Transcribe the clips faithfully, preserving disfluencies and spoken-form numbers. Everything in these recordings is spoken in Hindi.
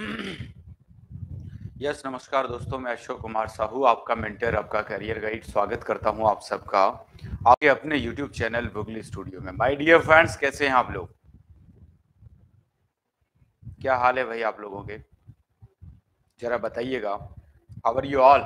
यस नमस्कार दोस्तों, मैं अशोक कुमार साहू, आपका मेंटर, आपका करियर गाइड। स्वागत करता हूं आप सबका आपके अपने यूट्यूब चैनल बुगली स्टूडियो में। माय डियर फ्रेंड्स, कैसे हैं आप लोग? क्या हाल है भाई आप लोगों के? जरा बताइएगा। How are you all?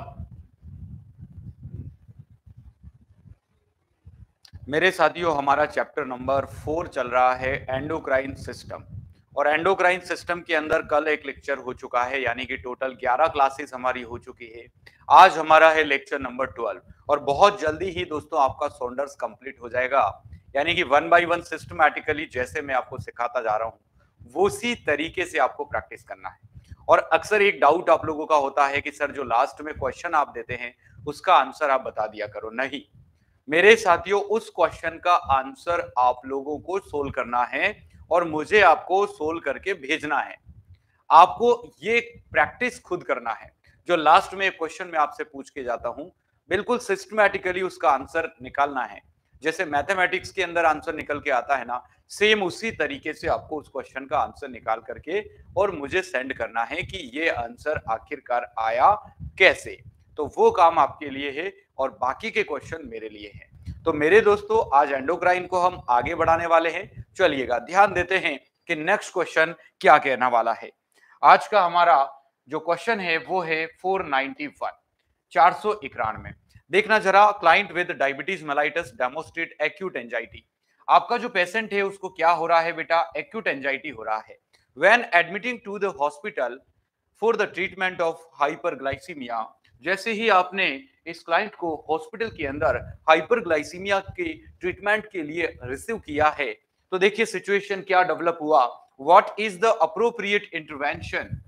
मेरे साथियों, हमारा चैप्टर नंबर फोर चल रहा है, एंडोक्राइन सिस्टम। और एंडोक्राइन सिस्टम के अंदर कल एक लेक्चर हो चुका है, यानी कि टोटल ग्यारह क्लासेस हमारी हो चुकी है। आज हमारा है लेक्चर नंबर ट्वेल्व और बहुत जल्दी ही दोस्तों आपका सोल्डर्स कंप्लीट हो जाएगा। यानी कि वन बाय वन सिस्टमैटिकली जैसे मैं आपको सिखाता जा रहा हूँ वो उसी तरीके से आपको प्रैक्टिस करना है। और अक्सर एक डाउट आप लोगों का होता है कि सर जो लास्ट में क्वेश्चन आप देते हैं उसका आंसर आप बता दिया करो। नहीं मेरे साथियों, उस क्वेश्चन का आंसर आप लोगों को सोल्व करना है और मुझे आपको सोल्व करके भेजना है। आपको ये प्रैक्टिस खुद करना है। जो लास्ट में एक क्वेश्चन मैं आपसे पूछ के जाता हूं, बिल्कुल सिस्टमैटिकली उसका आंसर निकालना है। जैसे मैथमेटिक्स के अंदर आंसर निकल के आता है ना, सेम उसी तरीके से आपको उस क्वेश्चन का आंसर निकाल करके और मुझे सेंड करना है कि ये आंसर आखिरकार आया कैसे। तो वो काम आपके लिए है और बाकी के क्वेश्चन मेरे लिए हैं। तो मेरे दोस्तों, आज एंडोक्राइन को हम आगे बढ़ाने वाले हैं। चलिएगा ध्यान देते हैं कि नेक्स्ट क्वेश्चन क्या कहना वाला है। आज का हमारा जो क्वेश्चन है वो है फोर नाइंटी वन, चार सौ इक्यानवे। देखना जरा, client with diabetes mellitus demonstrate acute anxiety. आपका जो पेशेंट है उसको क्या हो रहा है बेटा? एक्यूट एंजाइटी हो रहा है। When admitting to the hospital for the treatment of hyperglycaemia, जैसे ही आपने इस क्लाइंट को हॉस्पिटल के अंदर हाइपरग्लाइसीमिया के ट्रीटमेंट के लिए रिसीव किया है, तो देखिए सिचुएशन क्या डेवलप हुआ। What is the appropriate intervention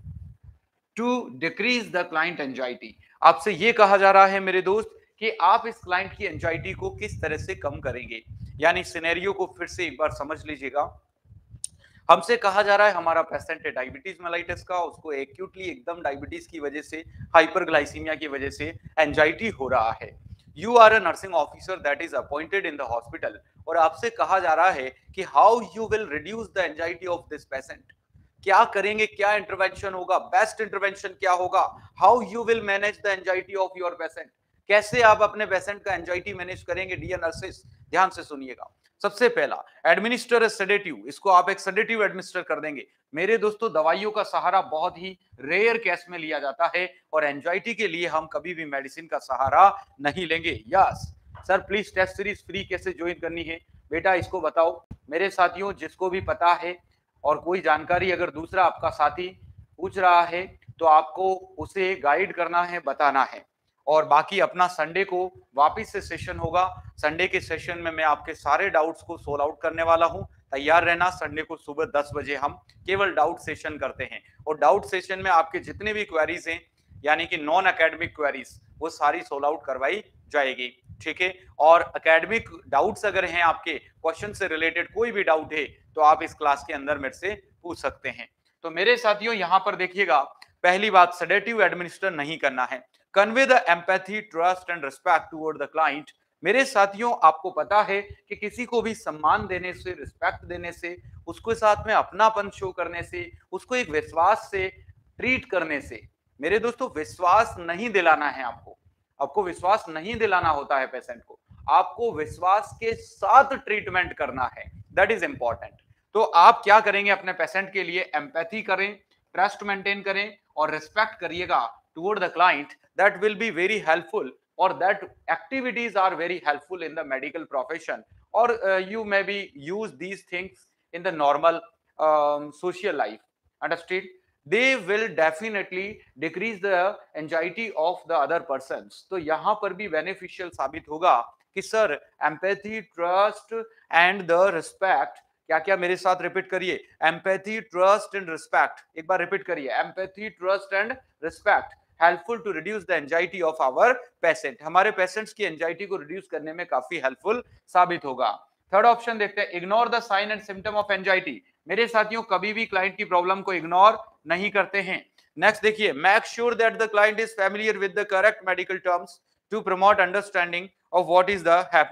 to decrease the client anxiety? आपसे यह कहा जा रहा है मेरे दोस्त कि आप इस क्लाइंट की एंजाइटी को किस तरह से कम करेंगे। यानी सिनेरियो को फिर से एक बार समझ लीजिएगा। हमसे कहा जा रहा है हमारा पेशेंट है डायबिटीज मेलाइटिस का, उसको एक्यूटली एकदम डायबिटीज की वजह से, हाइपरग्लाइसीमिया की वजह से एंजाइटी हो रहा है। You are a nursing officer that is appointed in the hospital, और आपसे कहा जा रहा है कि how you will reduce the anxiety of this patient. क्या करेंगे, क्या इंटरवेंशन होगा, बेस्ट इंटरवेंशन क्या होगा, how you will manage the anxiety of your patient. कैसे आप अपने पेशेंट का एंजाइटी मैनेज करेंगे डियर नर्सेस? ध्यान से सुनिएगा। सबसे पहला, एडमिनिस्टर सेडेटिव। इसको आप एक सेडेटिव एडमिनिस्टर कर देंगे। मेरे दोस्तों, दवाइयों का सहारा बहुत ही रेयर केस में लिया जाता है और एंजाइटी के लिए हम कभी भी मेडिसिन का सहारा नहीं लेंगे। Yes sir, please test series free कैसे ज्वाइन करनी है बेटा, इसको बताओ मेरे साथियों। जिसको भी पता है और कोई जानकारी अगर दूसरा आपका साथी पूछ रहा है तो आपको उसे गाइड करना है, बताना है। और बाकी अपना संडे को वापस से सेशन होगा। संडे के सेशन में मैं आपके सारे डाउट्स को सोल्व आउट करने वाला हूं। तैयार रहना। संडे को सुबह दस बजे हम केवल डाउट सेशन करते हैं और डाउट सेशन में आपके जितने भी क्वेरीज हैं, यानी कि नॉन एकेडमिक क्वेरीज, वो सारी सोल्व आउट करवाई जाएगी। ठीक है। और एकेडमिक डाउट्स अगर हैं, आपके क्वेश्चन से रिलेटेड कोई भी डाउट है, तो आप इस क्लास के अंदर मेरे से पूछ सकते हैं। तो मेरे साथियों, यहां पर देखिएगा, पहली बात, सेडेटिव एडमिनिस्टर नहीं करना है। Convey the empathy, trust and respect toward the client. मेरे साथियों, आपको पता है कि किसी को भी सम्मान देने से, रिस्पेक्ट देने से, उसके साथ में अपनापन शो करने से, उसको एक विश्वास से ट्रीट करने से, मेरे दोस्तों, विश्वास नहीं दिलाना है आपको। आपको विश्वास नहीं दिलाना होता है पेशेंट को, आपको विश्वास के साथ ट्रीटमेंट करना है। That is important. तो आप क्या करेंगे अपने पेशेंट के लिए? एम्पैथी करें, ट्रस्ट मेंटेन करें और रिस्पेक्ट करिएगा toward the client. That will be very helpful, or that activities are very helpful in the medical profession, or uh, you maybe use these things in the normal um, social life. Understood? They will definitely decrease the anxiety of the other persons. तो यहाँ पर भी beneficial साबित होगा कि sir empathy, trust and the respect, क्या क्या मेरे साथ रिपीट करिए, empathy, trust and respect। एक बार रिपीट करिए, empathy, trust and respect helpful to reduce the anxiety of our patient. हमारे पेशेंट्स की एंजाइटी को रिड्यूस करने में काफी हेल्पफुल साबित होगा। थर्ड ऑप्शन देखते हैं, ignore the sign and symptom of anxiety. मेरे साथियों, कभी भी क्लाइंट की प्रॉब्लम को इग्नोर नहीं करते हैं। नेक्स्ट देखिए, make sure that the client is familiar with the correct medical terms to promote understanding of what is the happening.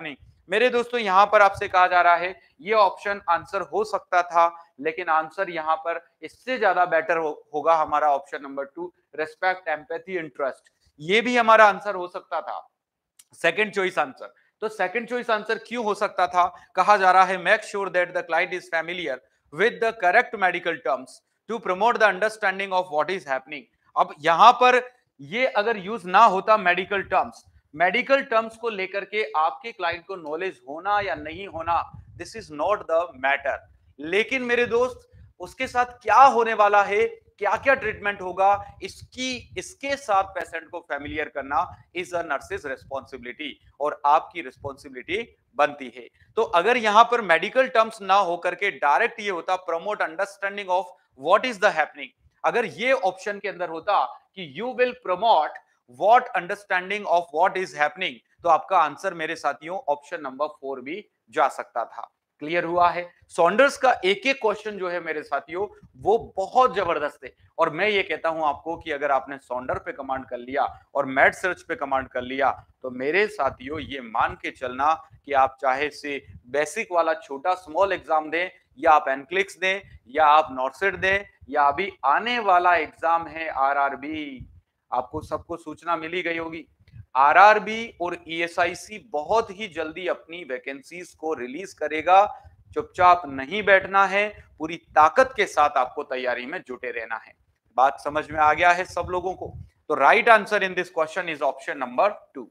मेरे दोस्तों यहां पर आपसे कहा जा रहा है ये ऑप्शन आंसर हो सकता था, लेकिन आंसर यहां पर इससे ज्यादा बेटर हो, होगा हमारा option number two, respect, empathy and trust. ये भी हमारा आंसर हो सकता था, सेकंड चॉइस आंसर। तो सेकंड चॉइस आंसर क्यों हो सकता था? कहा जा रहा है make sure that the client is familiar with the correct medical terms to promote the understanding of what is happening. अब यहां पर ये अगर यूज ना होता मेडिकल टर्म्स, मेडिकल टर्म्स को लेकर के आपके क्लाइंट को नॉलेज होना या नहीं होना, this is not the matter. लेकिन मेरे दोस्त उसके साथ क्या होने वाला है, क्या क्या ट्रीटमेंट होगा, इसकी इसके साथ पेशेंट को फैमिलियर करना इज अ नर्सेस रिस्पॉन्सिबिलिटी, और आपकी रिस्पॉन्सिबिलिटी बनती है। तो अगर यहां पर मेडिकल टर्म्स ना होकर के डायरेक्ट ये होता promote understanding of what is the happening, अगर ये ऑप्शन के अंदर होता कि you will promote what understanding of what is happening, तो आपका आंसर मेरे साथियों ऑप्शन नंबर फोर भी जा सकता था। क्लियर हुआ है? सॉन्डर्स का एक एक क्वेश्चन जो है मेरे साथियों वो बहुत जबरदस्त है, और मैं ये कहता हूं आपको कि अगर आपने सॉन्डर पे कमांड कर लिया और मैट सर्च पे कमांड कर लिया, तो मेरे साथियों ये मान के चलना कि आप चाहे से बेसिक वाला छोटा स्मॉल एग्जाम दें, या आप एनक्लिक्स दें, या आप नॉर्सेट दें, या अभी आने वाला एग्जाम है आरआरबी, आपको सबको सूचना मिली गई होगी। आरआरबी और ईएसआईसी बहुत ही जल्दी अपनी वैकेंसीज को रिलीज करेगा। चुपचाप नहीं बैठना है, पूरी ताकत के साथ आपको तैयारी में जुटे रहना है। बात समझ में आ गया है सब लोगों को? तो right answer in this question is option number two.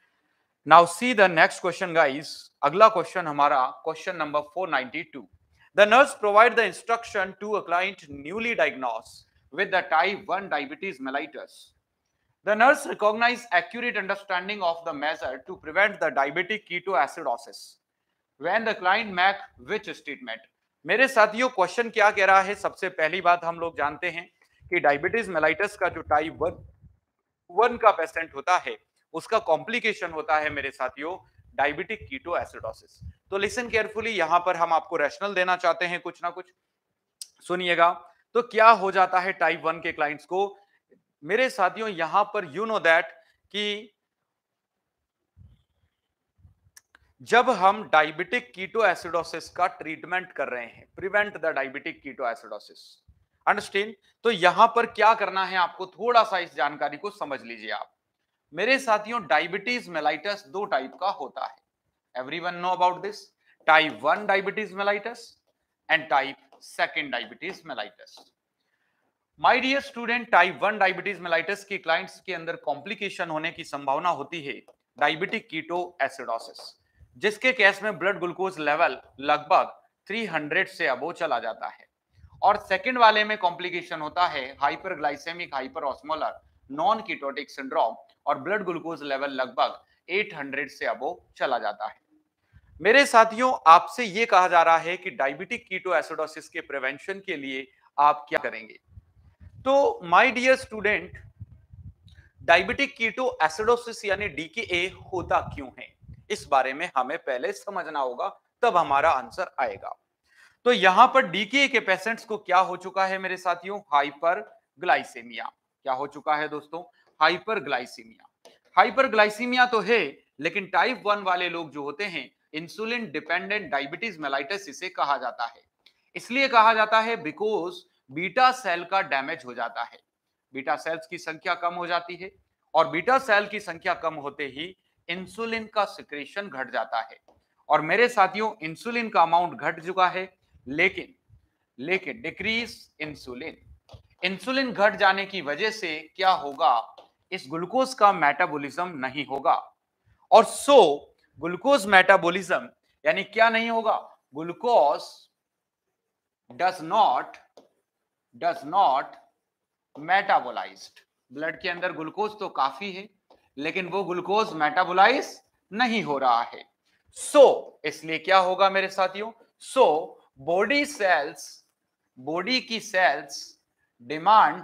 Now see the next question guys. अगला क्वेश्चन हमारा question number four ninety two. The nurse provide the instruction to a client newly diagnosed with the type one diabetes mellitus. The nurse recognized accurate understanding of the measure to prevent the diabetic ketoacidosis when the client make which statement? मेरे साथियों क्वेश्चन क्या कह रहा है? सबसे पहली बात हम लोग जानते हैं कि डायबिटीज मेलाइटस का जो टाइप वन वन का पेशेंट होता है उसका कॉम्प्लिकेशन होता है मेरे साथियों डायबिटिक कीटोएसिडोसिस। तो लिसन केयरफुली, यहां पर हम आपको रैशनल देना चाहते हैं कुछ ना कुछ, सुनिएगा। तो क्या हो जाता है टाइप वन के क्लाइंट्स को? मेरे साथियों यहां पर यू नो दैट कि जब हम डायबिटिक कीटोएसिडोसिस का ट्रीटमेंट कर रहे हैं, prevent the diabetic ketoacidosis, understand? तो यहां पर क्या करना है आपको, थोड़ा सा इस जानकारी को समझ लीजिए आप। मेरे साथियों डायबिटीज मेलाइटस दो टाइप का होता है, everyone know about this, type one diabetes mellitus and type second diabetes mellitus. My dear student, type one diabetes mellitus के क्लाइंट्स के अंदर कॉम्प्लिकेशन होने की संभावना होती है डायबिटिक कीटोएसिडोसिस, जिसके केस में ब्लड ग्लूकोज लेवल लगभग तीन सौ से अबो चला जाता है। और सेकंड वाले में कॉम्प्लिकेशन होता है hyperglycaemic hyperosmolar non ketotic syndrome, और ब्लड ग्लूकोज लेवल लगभग आठ सौ से अबो चला जाता है। मेरे साथियों आपसे यह कहा जा रहा है कि डायबिटिक कीटोएसिडोसिस के प्रिवेंशन के लिए आप क्या करेंगे? तो my dear student, diabetic ketoacidosis यानी डीकेए होता क्यों है, इस बारे में हमें पहले समझना होगा, तब हमारा आंसर आएगा। तो यहां पर डीकेए के पेशेंट्स को क्या हो चुका है मेरे साथियों? हाइपरग्लाइसेमिया। क्या हो चुका है दोस्तों? हाइपरग्लाइसेमिया। हाइपरग्लाइसेमिया तो है, लेकिन टाइप वन वाले लोग जो होते हैं इंसुलिन डिपेंडेंट डायबिटीज मेलाइटस इसे कहा जाता है। इसलिए कहा जाता है बिकॉज बीटा सेल का डैमेज हो जाता है, बीटा सेल्स की संख्या कम हो जाती है, और बीटा सेल की संख्या कम होते ही इंसुलिन का सिक्रेशन घट जाता है। और मेरे साथियों इंसुलिन का अमाउंट घट चुका है, लेकिन लेकिन डिक्रीज इंसुलिन, इंसुलिन घट जाने की वजह से क्या होगा? इस ग्लूकोज का मेटाबॉलिज्म नहीं होगा, और सो ग्लूकोज मेटाबॉलिज्म यानी क्या नहीं होगा? Glucose does not does not metabolized. Blood के अंदर ग्लूकोज तो काफी है, लेकिन वो ग्लूकोज मेटाबोलाइज नहीं हो रहा है। सो so, इसलिए क्या होगा मेरे साथियों? सो बॉडी सेल्स, बॉडी की cells demand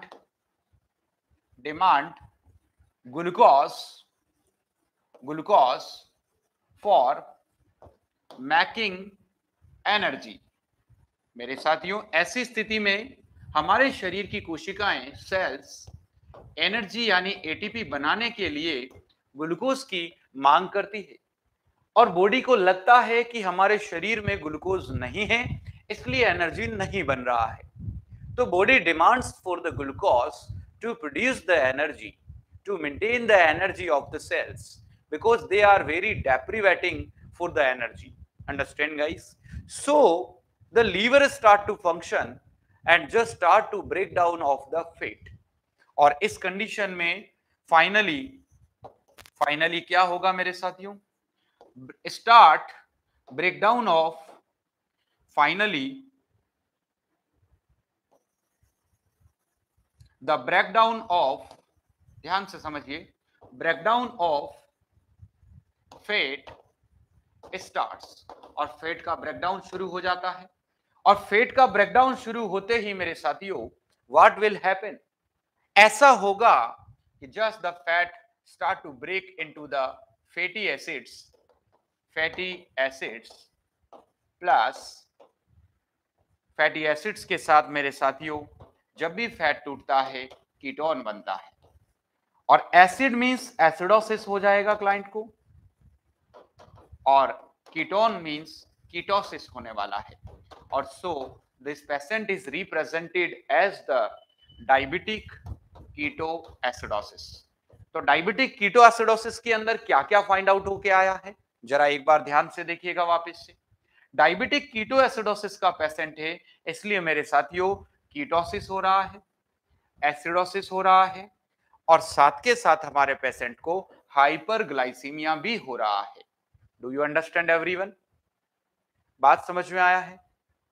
demand glucose glucose for making energy. मेरे साथियों ऐसी स्थिति में हमारे शरीर की कोशिकाएं, सेल्स एनर्जी यानी एटीपी बनाने के लिए ग्लूकोज की मांग करती है। और बॉडी को लगता है कि हमारे शरीर में ग्लूकोज नहीं है, इसलिए एनर्जी नहीं बन रहा है। तो body demands for the glucose to produce the energy, to maintain the energy of the cells, because they are very deprivating for the energy. Understand guys? So the liver start to function and just start to break down of the fat. और इस कंडीशन में फाइनली फाइनली क्या होगा मेरे साथियों? Start breakdown of finally the breakdown of, ध्यान से समझिए, ब्रेकडाउन ऑफ फैट स्टार्ट्स, और फैट का ब्रेकडाउन शुरू हो जाता है। और फैट का ब्रेकडाउन शुरू होते ही मेरे साथियों व्हाट विल हैपन? ऐसा होगा कि just the fat start to break into the fatty acids, fatty acids plus fatty acids के साथ मेरे साथियों जब भी फैट टूटता है कीटोन बनता है, और एसिड मींस एसिडोसिस हो जाएगा क्लाइंट को, और कीटोन मींस कीटोसिस होने वाला है। और so this patient is represented as the diabetic ketoacidosis. तो डायबिटिक कीटो एसिडोसिस के अंदर क्या क्या फाइंड आउट होके आया है, जरा एक बार ध्यान से देखिएगा वापस से। डायबिटिक कीटो एसिडोसिस का पेशेंट है, इसलिए मेरे साथियों कीटोसिस हो रहा है, एसिडोसिस हो रहा है, और साथ के साथ हमारे पेशेंट को हाइपरग्लाइसीमिया भी हो रहा है। Do you understand everyone? बात समझ में आया है?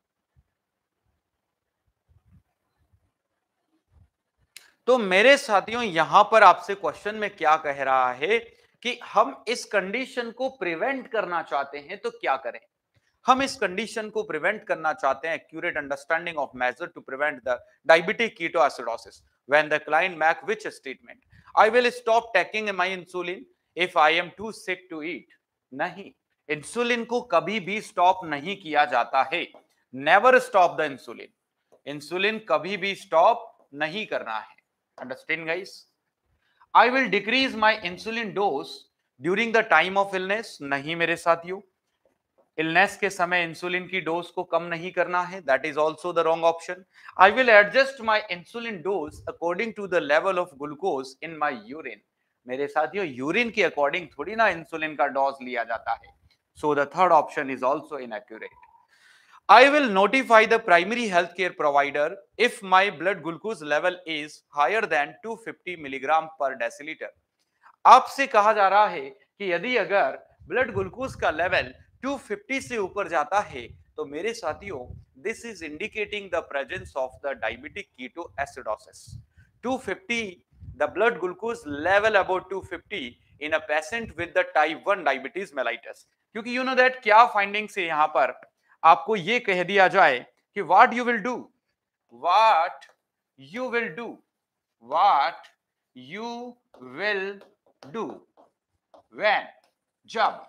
तो मेरे साथियों यहां पर आपसे क्वेश्चन में क्या कह रहा है कि हम इस कंडीशन को प्रिवेंट करना चाहते हैं तो क्या करें? हम इस कंडीशन को प्रिवेंट करना चाहते हैं, accurate understanding of measure to prevent the diabetic ketoacidosis. When the client make which statement? I will stop taking my insulin if I am too sick to eat. नहीं, इंसुलिन को कभी भी स्टॉप नहीं किया जाता है। Never stop the insulin. Insulin कभी भी स्टॉप नहीं करना है। Understand guys? I will decrease my insulin dose during the time of illness. नहीं मेरे साथियों, इलनेस के समय इंसुलिन की डोज को कम नहीं करना है, that is also the wrong option. I will adjust my insulin dose according to the level of glucose in my urine. मेरे साथियों यूरिन के अकॉर्डिंग थोड़ी ना इंसुलिन का डोज लिया जाता है, so the third option is also inaccurate. I will notify the primary healthcare provider if my blood glucose level is higher than two hundred fifty milligram per deciliter। आपसे कहा जा रहा है कि यदि अगर ब्लड ग्लूकोज का लेवल दो सौ पचास से ऊपर जाता है तो मेरे साथियों this is indicating the presence of the diabetic ketoacidosis. Two fifty the blood glucose level about two fifty in a patient with the type one diabetes mellitus. क्योंकि यू नो दैट क्या फाइंडिंग्स है यहां पर, आपको ये कह दिया जाए कि what you will do, what you will do, what you will do when, जब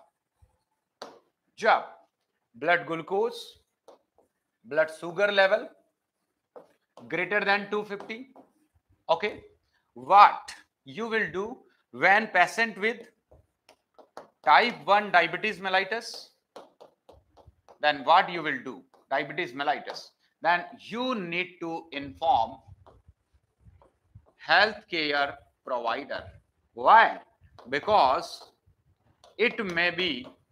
जब blood glucose, blood sugar level greater than two fifty. Okay, what you will do when patient with type one diabetes mellitus, then what you will do, diabetes mellitus, then you need to inform healthcare provider. Why? Because it may be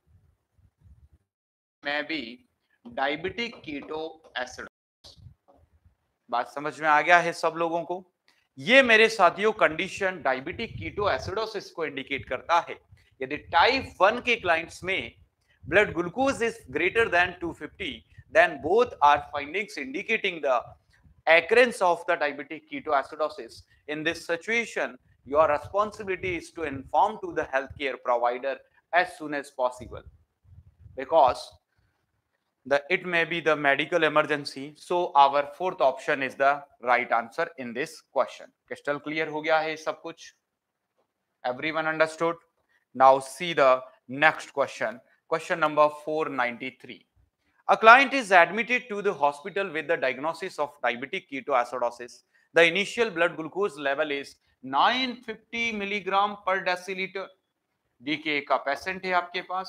may be diabetic ketoacidosis। बात समझ में आ गया है सब लोगों को? ये मेरे साथियों कंडीशन डायबिटिक कीटोएसिडोसिस को इंडिकेट करता है। यदि टाइप वन के क्लाइंट्स में blood glucose is greater than two hundred fifty, then both are findings indicating the occurrence of the diabetic ketoacidosis. In this situation, your responsibility is to inform to the healthcare provider as soon as possible, because the it may be the medical emergency. So our fourth option is the right answer in this question. Crystal clear हो गया है सब कुछ? Everyone understood? Now see the next question. Question number four ninety-three. A client is admitted to the hospital with the diagnosis of diabetic ketoacidosis. The initial blood glucose level is nine hundred fifty milligram per deciliter. D K का पेशेंट है आपके पास,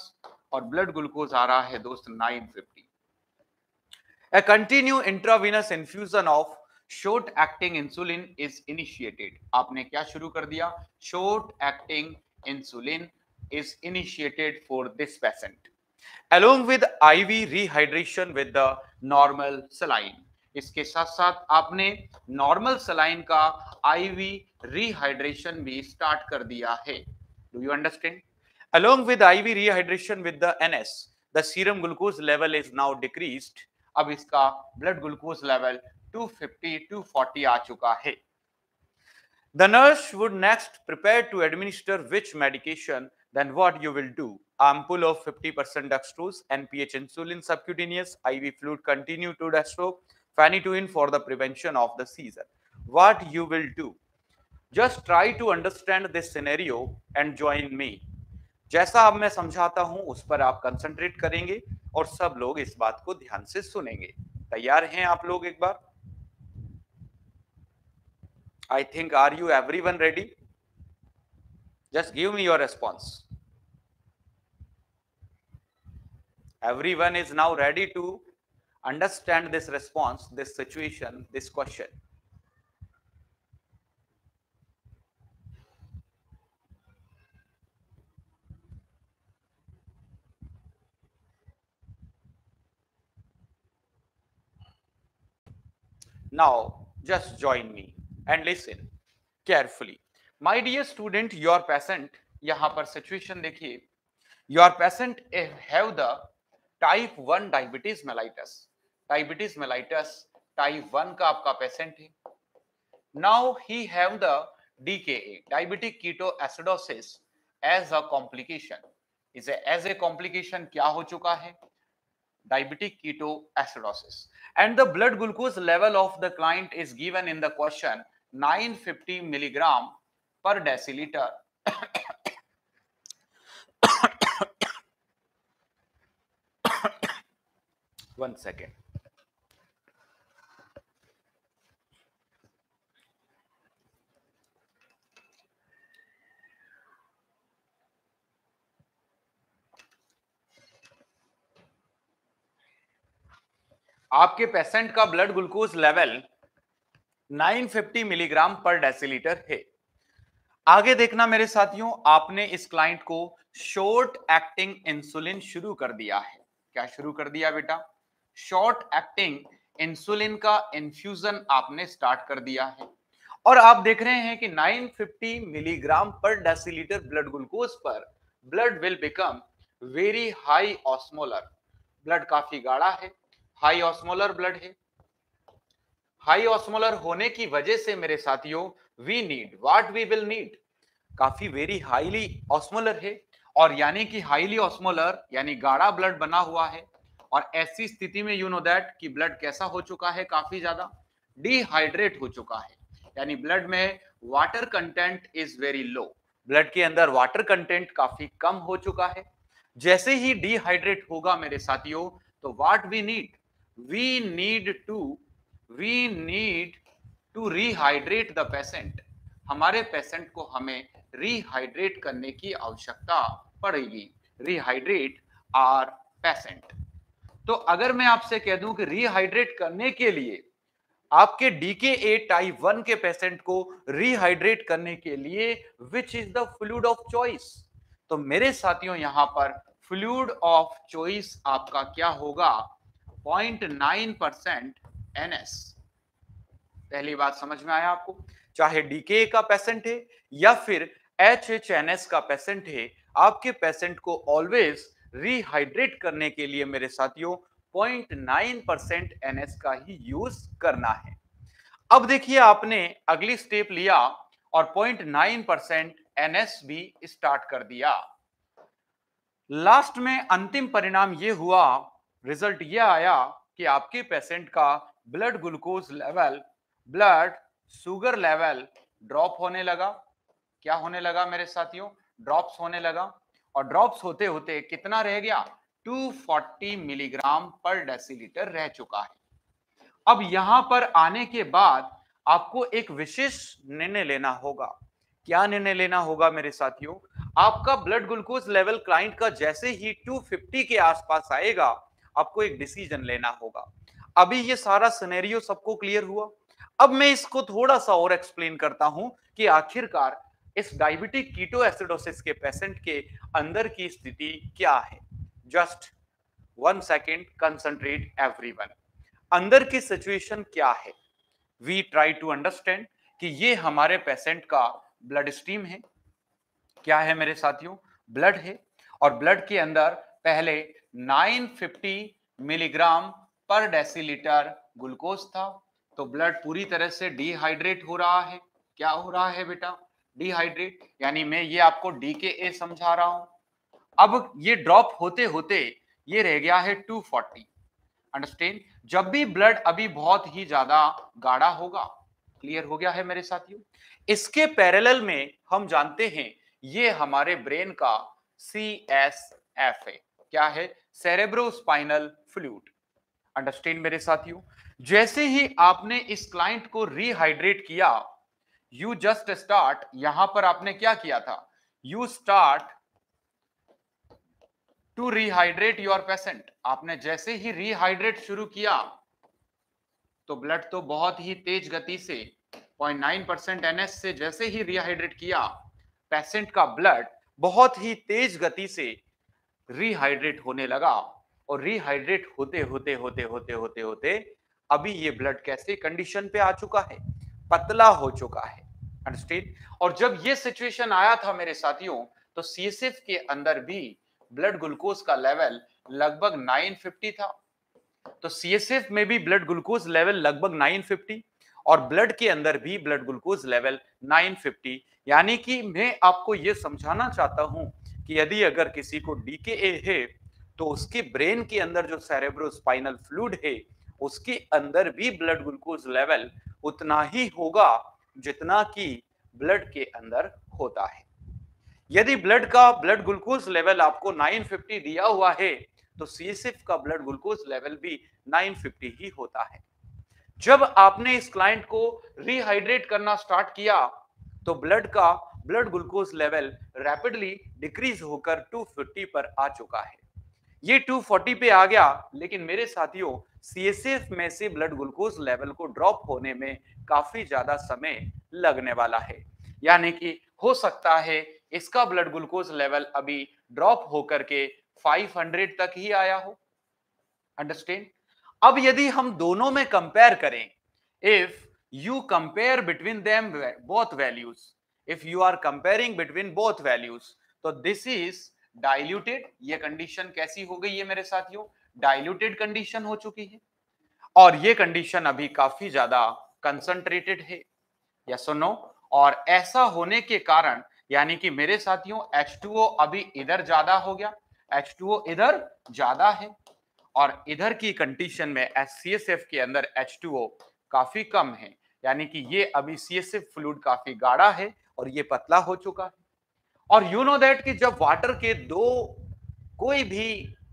और ब्लड ग्लूकोज आ रहा है दोस्त nine fifty. A continued intravenous infusion of short acting insulin is initiated. आपने क्या शुरू कर दिया? Short acting insulin is initiated for this patient along with I V rehydration with the normal saline. इसके साथ साथ आपने नॉर्मल सलाइन का I V rehydration भी स्टार्ट कर दिया है. Do you understand? Along with I V rehydration with the N S, the serum glucose level is now decreased. अब इसका blood glucose level two fifty two forty आ चुका है. The nurse would next prepare to administer which medication. Then what you will do? Ampoule of fifty percent dextrose, N P H insulin subcutaneous, I V fluid continue to dextro, phenytoin for the prevention of the seizure. What you will do? Just try to understand this scenario and join me. जैसा अब मैं समझाता हूं उस पर आप कंसंट्रेट करेंगे और सब लोग इस बात को ध्यान से सुनेंगे. तैयार हैं आप लोग एक बार? I think, are you everyone ready? Just give me your response. Everyone is now ready to understand this response, this situation, this question. Now, just join me and listen carefully. My dear student, your patient, यहाँ पर situation देखिए. Your patient have the type one diabetes mellitus. Diabetes mellitus type one का आपका patient है. Now he have the D K A, diabetic ketoacidosis as a complication. इसे as a complication क्या हो चुका है? Diabetic ketoacidosis. And the blood glucose level of the client is given in the question nine fifty milligram per deciliter. One second. आपके पेशेंट का blood glucose level nine fifty milligram per decilitre है. आगे देखना मेरे साथियों, आपने इस क्लाइंट को शॉर्ट एक्टिंग इंसुलिन शुरू कर दिया है. क्या शुरू कर दिया बेटा? शॉर्ट एक्टिंग इंसुलिन का इन्फ्यूजन आपने स्टार्ट कर दिया है. और आप देख रहे हैं कि nine fifty milligram per decilitre blood glucose पर blood will become very high osmolar. Blood काफी गाढ़ा है, हाई ऑस्मोलर ब्लड है. हाई ऑस्मोलर होने की वजह से मेरे साथियों we need what we will need, काफी वेरी हाईली ऑस्मोलर है. और यानी कि हाईली ऑस्मोलर यानी गाढ़ा ब्लड बना हुआ है. और ऐसी स्थिति में यू नो दैट कि ब्लड कैसा हो चुका है? काफी ज्यादा डिहाइड्रेट हो चुका है. यानी ब्लड में water content is very low. Blood के अंदर वाटर कंटेंट काफी कम हो चुका है. जैसे ही डिहाइड्रेट होगा मेरे साथियों तो what we need, we need to we need to rehydrate the patient. हमारे पेशेंट को हमें रिहाइड्रेट करने की आवश्यकता पड़ेगी. Rehydrate our patient. तो अगर मैं आपसे कह दूं कि रिहाइड्रेट करने के लिए आपके डीकेए टाइप वन के पेशेंट को रिहाइड्रेट करने के लिए which is the fluid of choice, तो मेरे साथियों यहां पर फ्लूइड ऑफ चॉइस आपका क्या होगा? Point nine percent NS. पहली बात समझ में आया आपको? चाहे डीके का पेशेंट है या फिर एचएचएनएस का पेशेंट है, आपके पेशेंट को ऑलवेज रिहाइड्रेट करने के लिए मेरे साथियों पॉइंट नाइन परसेंट एनएस का ही यूज करना है. अब देखिए आपने अगली स्टेप लिया और पॉइंट नाइन परसेंट एनएस भी स्टार्ट कर दिया. लास्ट में अंतिम परिणाम ये हुआ, रिजल्ट ये आया कि आपके पेशेंट का blood glucose level, blood sugar level drop होने लगा. क्या होने लगा मेरे साथियों? ड्रॉप्स होने लगा. और ड्रॉप्स होते होते कितना रह गया? Two forty milligram per decilitre रह चुका है. अब यहां पर आने के बाद आपको एक विशेष निर्णय लेना होगा. क्या निर्णय लेना होगा मेरे साथियों? आपका ब्लड ग्लूकोज लेवल क्लाइंट का जैसे ही दो सौ पचास के आसपास आएगा, आपको एक डिसीजन लेना होगा। अभी ये सारा सिनेरियो सबको क्लियर हुआ। अब मैं इसको थोड़ा सा और एक्सप्लेन करता हूं कि आखिरकार इस डायबिटिक कीटो एसिडोसिस के पेशेंट के अंदर की स्थिति क्या है। Just one second, concentrate everyone. अंदर की सिचुएशन क्या है, वी ट्राई टू अंडरस्टैंड कि ये हमारे पेशेंट का ब्लड स्ट्रीम है। क्या है मेरे साथियों? ब्लड है, और ब्लड के अंदर पहले नौ सौ पचास मिलीग्राम पर डेसीलीटर ग्लूकोज था। तो ब्लड पूरी तरह से डिहाइड्रेट हो रहा है। क्या हो रहा है बेटा? डिहाइड्रेट, यानी मैं ये आपको डी के ए समझा रहा हूं। अब ये ड्रॉप होते होते ये रह गया है दो सौ चालीस। अंडरस्टैंड? जब भी ब्लड अभी बहुत ही ज्यादा गाढ़ा होगा, क्लियर हो गया है मेरे साथियों? इसके पैरेलल में हम जानते हैं ये हमारे ब्रेन का सी एस एफ है। क्या है? Cerebrospinal fluid. अंडरस्टैंड मेरे साथियों? जैसे ही आपने इस क्लाइंट को रिहाइड्रेट किया, यू जस्ट स्टार्ट, यहां पर आपने क्या किया था? You start to rehydrate your patient. आपने जैसे ही रिहाइड्रेट शुरू किया तो ब्लड तो बहुत ही तेज गति से zero point nine percent N S से जैसे ही रिहाइड्रेट किया, पेशेंट का ब्लड बहुत ही तेज गति से रिहाइड्रेट होने लगा। और रिहाइड्रेट होते होते होते होते होते होते अभी ये ब्लड कैसे कंडीशन पे आ चुका है? पतला हो चुका है। अंडरस्टैंड? और जब ये सिचुएशन आया था मेरे साथियों, तो सीएसएफ के अंदर भी ब्लड ग्लूकोज का लेवल लगभग नौ सौ पचास था। तो सीएसएफ में भी ब्लड ग्लूकोज लेवल लगभग नौ सौ पचास, और ब्लड के अंदर भी ब्लड ग्लूकोज लेवल नौ सौ पचास। यानी कि मैं आपको यह समझाना चाहता हूं कि यदि अगर किसी को डी के ए है, तो उसके ब्रेन के अंदर जो सेरेब्रोस्पाइनल फ्लूइड है, उसके अंदर भी ब्लड ग्लूकोज लेवल उतना ही होगा जितना कि ब्लड के अंदर होता है। यदि ब्लड का ब्लड ग्लूकोज लेवल आपको नौ सौ पचास दिया हुआ है, तो सीएसएफ का ब्लड ग्लूकोज लेवल भी नौ सौ पचास ही होता है। जब आपने इस क्लाइंट को रिहाइड्रेट करना स्टार्ट किया, तो ब्लड का blood glucose level rapidly decrease होकर दो सौ चालीस पर आ चुका है। ये दो सौ चालीस पे आ गया, लेकिन मेरे साथियों सीएसएफ में से ब्लड ग्लूकोज लेवल को ड्रॉप होने में काफी ज्यादा समय लगने वाला है। यानी कि हो सकता है इसका ब्लड ग्लूकोज लेवल अभी ड्रॉप होकर के पाँच सौ तक ही आया हो। अंडरस्टैंड? अब यदि हम दोनों में कंपेयर करें, if you compare between them both values, if you are comparing between both values, तो दिस इज डाइल्यूटेड। ये कंडीशन कैसी हो गई है मेरे साथियों? डाइल्यूटेड कंडीशन हो चुकी है। और ये कंडीशन अभी काफी ज्यादा कंसंट्रेटेड है। यस और नो? और ऐसा होने के कारण, यानी कि मेरे साथियों एच टू ओ अभी इधर ज्यादा हो गया, एच टू ओ इधर ज्यादा है, और इधर की कंडीशन में सीएसएफ के अंदर एच टू ओ काफी कम है। यानी कि ये अभी सीएसएफ फ्लूइड काफी गाढ़ा है और ये पतला हो चुका है। और यू नो दैट कि जब वाटर के दो कोई भी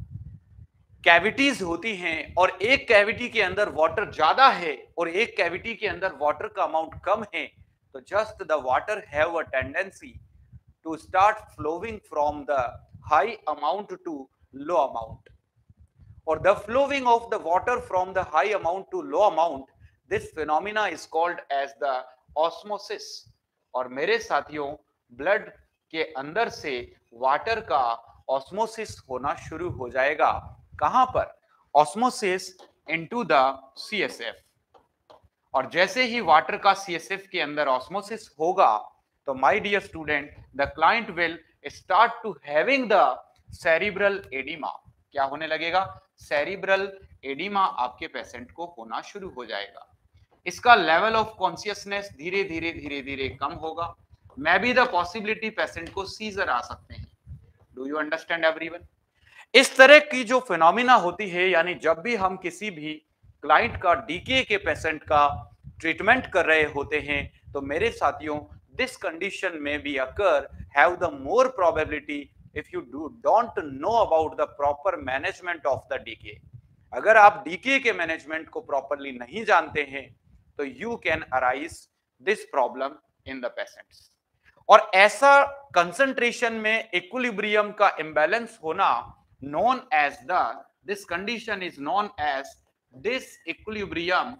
कैविटीज होती हैं और एक कैविटी के अंदर वाटर ज्यादा है और एक कैविटी के अंदर वाटर का अमाउंट कम है, तो just the water have a tendency to start flowing from the high amount to low amount, or the flowing of the water from the high amount to low amount, this phenomena is called as the osmosis। और मेरे साथियों ब्लड के अंदर से वाटर का ऑस्मोसिस होना शुरू हो जाएगा। कहां पर? Osmosis into the CSF. और जैसे ही वाटर का सीएसएफ के अंदर ऑस्मोसिस होगा, तो my dear student, the client will start to having the cerebral oedema. क्या होने लगेगा? सेरिब्रल एडिमा आपके पेशेंट को होना शुरू हो जाएगा। इसका लेवल ऑफ कॉन्शियसनेस धीरे धीरे धीरे धीरे कम होगा। May be the possibility patient को सीजर आ सकते हैं। Do you understand everyone? इस तरह की जो फिनोमिना होती है, यानी जब भी हम किसी भी क्लाइंट का डीके के पेशेंट का ट्रीटमेंट कर रहे होते हैं, तो मेरे साथियों दिस कंडीशन में be occur have the more probability if you do don't know about the proper management of the decay। अगर आप डीके के मैनेजमेंट को प्रॉपरली नहीं जानते हैं, तो you can arise this problem in the patients। और ऐसा कंसंट्रेशन में इक्विलिब्रियम का इंबैलेंस होना known as the this condition is known as disequilibrium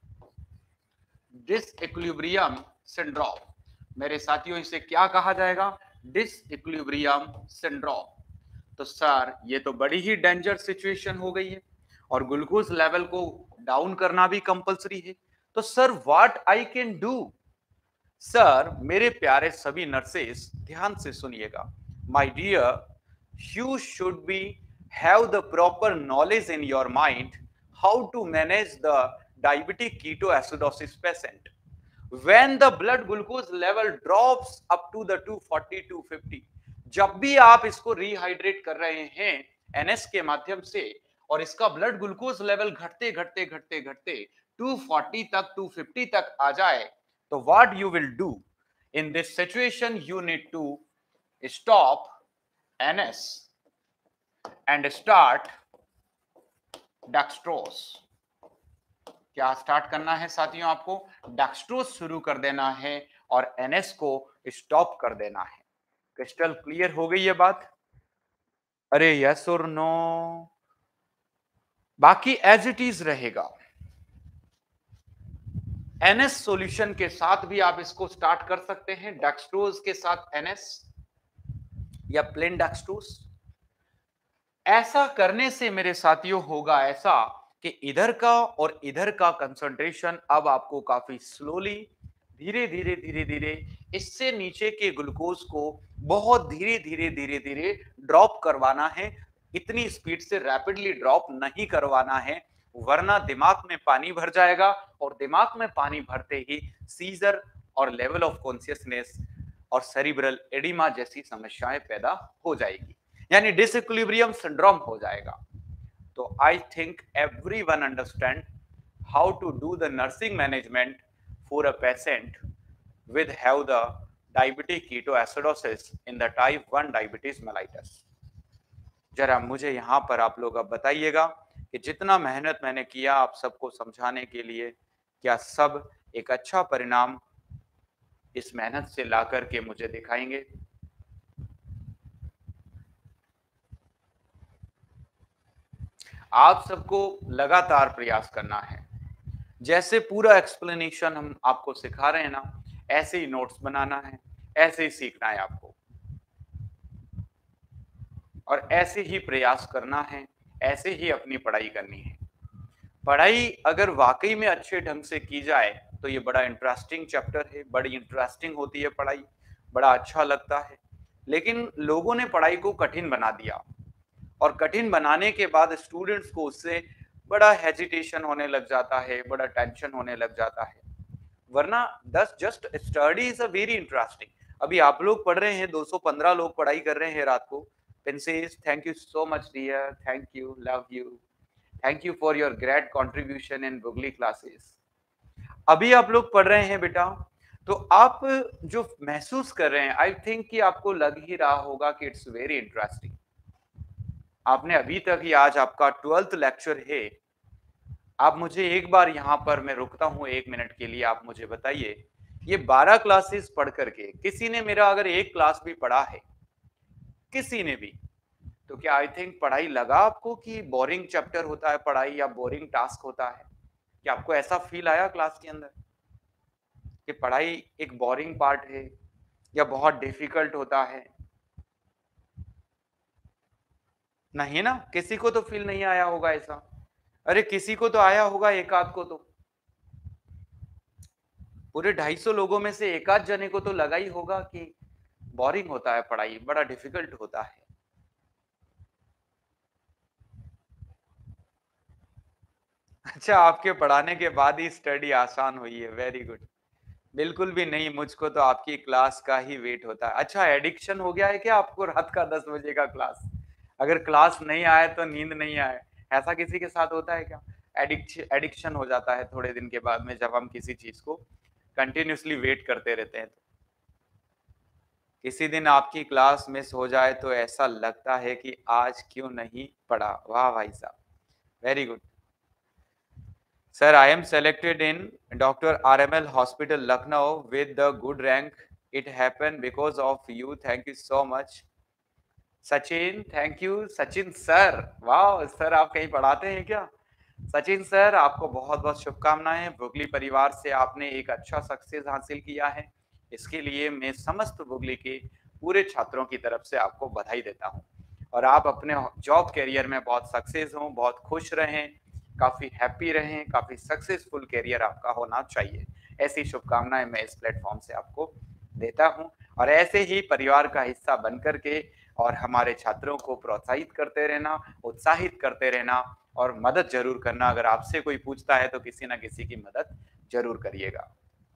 disequilibrium syndrome. मेरे साथियों, इसे क्या कहा जाएगा? Disequilibrium syndrome. तो सर ये तो बड़ी ही डेंजर सिचुएशन हो गई है और ग्लूकोज लेवल को डाउन करना भी कंपलसरी है। तो sir what I can do? Sir मेरे प्यारे सभी नर्सेस ध्यान से सुनिएगा। My dear, you should be have the proper knowledge in your mind how to manage the diabetic ketoacidosis patient when the blood glucose level drops up to the two forty two fifty। जब भी आप इसको रिहाइड्रेट कर रहे हैं एनएस के माध्यम से और इसका ब्लड ग्लूकोज लेवल घटते घटते घटते घटते टू फोर्टी तक टू फिफ्टी तक आ जाए, तो what you will do in this situation? You need to stop NS and start dextrose। क्या स्टार्ट करना है साथियों? आपको डेक्सट्रोज शुरू कर देना है और एनएस को स्टॉप कर देना है। क्रिस्टल क्लियर हो गई ये बात? अरे यस और नो? बाकी एज इट इज रहेगा। एनएस सॉल्यूशन के साथ भी आप इसको स्टार्ट कर सकते हैं, डेक्सट्रोज के साथ एनएस या प्लेन डेक्सट्रोज। ऐसा करने से मेरे साथियों होगा ऐसा कि इधर का और इधर का कंसंट्रेशन अब आपको काफी स्लोली धीरे धीरे धीरे धीरे इससे नीचे के ग्लूकोज को बहुत धीरे धीरे धीरे धीरे ड्रॉप करवाना है। इतनी स्पीड से रैपिडली ड्रॉप नहीं करवाना है, वरना दिमाग में पानी भर जाएगा और दिमाग में पानी भरते ही सीजर और लेवल ऑफ कॉन्शियसनेस और सेरिब्रल एडिमा जैसी समस्याएं पैदा हो जाएगी, यानी डिसइक्विलिब्रियम सिंड्रोम हो जाएगा। तो I think everyone understand how to do the nursing management for a patient with have the diabetic ketoacidosis in the type one diabetes mellitus. जरा मुझे यहाँ पर आप लोग अब बताइएगा कि जितना मेहनत मैंने किया आप सबको समझाने के लिए, क्या सब एक अच्छा परिणाम इस मेहनत से ला करके मुझे दिखाएंगे? आप सबको लगातार प्रयास करना है। जैसे पूरा एक्सप्लेनेशन हम आपको सिखा रहे हैं ना, ऐसे ही नोट्स बनाना है, ऐसे ही सीखना है आपको और ऐसे ही प्रयास करना है, ऐसे ही अपनी पढ़ाई करनी है। पढ़ाई अगर वाकई में अच्छे ढंग से की जाए तो ये बड़ा इंटरेस्टिंग चैप्टर है, बड़ी इंटरेस्टिंग होती है पढ़ाई, बड़ा अच्छा लगता है। लेकिन लोगों ने पढ़ाई को कठिन बना दिया और कठिन बनाने के बाद स्टूडेंट्स को उससे बड़ा हेजिटेशन होने लग जाता है, बड़ा टेंशन होने लग जाता है। वरना दस just study is a very interesting. अभी आप लोग पढ़ रहे हैं, दो सौ पंद्रह लोग पढ़ाई कर रहे हैं रात को। Princess, thank you so much dear, thank you, love you, thank you for your great contribution in Bugli classes. अभी आप लोग पढ़ रहे हैं बेटा, तो आप जो महसूस कर रहे हैं, आई थिंक कि आपको लग ही रहा होगा कि इट्स वेरी इंटरेस्टिंग। आपने अभी तक ही, आज आपका ट्वेल्थ लेक्चर है। आप मुझे एक बार यहाँ पर, मैं रुकता हूँ एक मिनट के लिए, आप मुझे बताइए, ये बारह क्लासेस पढ़ करके किसी ने मेरा अगर एक क्लास भी पढ़ा है, किसी ने भी, तो क्या आई थिंक पढ़ाई लगा आपको कि बोरिंग चैप्टर होता है पढ़ाई या बोरिंग टास्क होता है? क्या आपको ऐसा फील आया क्लास के अंदर कि पढ़ाई एक बोरिंग पार्ट है या बहुत डिफिकल्ट होता है? नहीं ना, किसी को तो फील नहीं आया होगा ऐसा। अरे किसी को तो आया होगा, एक आध को तो, पूरे ढाई सौ लोगों में से एक आध जने को तो लगा ही होगा कि बोरिंग होता है पढ़ाई, बड़ा डिफिकल्ट होता है। अच्छा, आपके पढ़ाने के बाद ही स्टडी आसान हुई है, वेरी गुड। बिल्कुल भी नहीं, मुझको तो आपकी क्लास का ही वेट होता है। अच्छा, एडिक्शन हो गया है क्या आपको रात का दस बजे का क्लास? अगर क्लास नहीं आए तो नींद नहीं आए, ऐसा किसी के साथ होता है क्या? एडिक्शन एडिक्शन हो जाता है थोड़े दिन के बाद में, जब हम किसी चीज को कंटिन्यूसली वेट करते रहते हैं। तो किसी दिन आपकी क्लास मिस हो जाए तो ऐसा लगता है कि आज क्यों नहीं पढ़ा। वाह भाई साहब, very good. Sir, I am selected in Doctor R M L Hospital, Lucknow with the good rank It happened because of you. Thank you so much. Sachin, thank you Sachin sir. वाह सर, आप कहीं पढ़ाते हैं क्या? सचिन सर, आपको बहुत बहुत शुभकामनाएं। बुगली परिवार से आपने एक अच्छा सक्सेस हासिल किया है, इसके लिए मैं समस्त बुगली के पूरे छात्रों की तरफ से आपको बधाई देता हूं। और आप अपने जॉब कैरियर में बहुत सक्सेस हों, बहुत खुश रहें, काफी हैप्पी रहें, काफी सक्सेसफुल कैरियर आपका होना चाहिए। ऐसी शुभकामनाएं मैं इस प्लेटफॉर्म से आपको देता हूं। और ऐसे ही परिवार का हिस्सा बनकर के और हमारे छात्रों को प्रोत्साहित करते रहना, उत्साहित करते रहना और मदद जरूर करना। अगर आपसे कोई पूछता है तो किसी ना किसी की मदद जरूर करिएगा।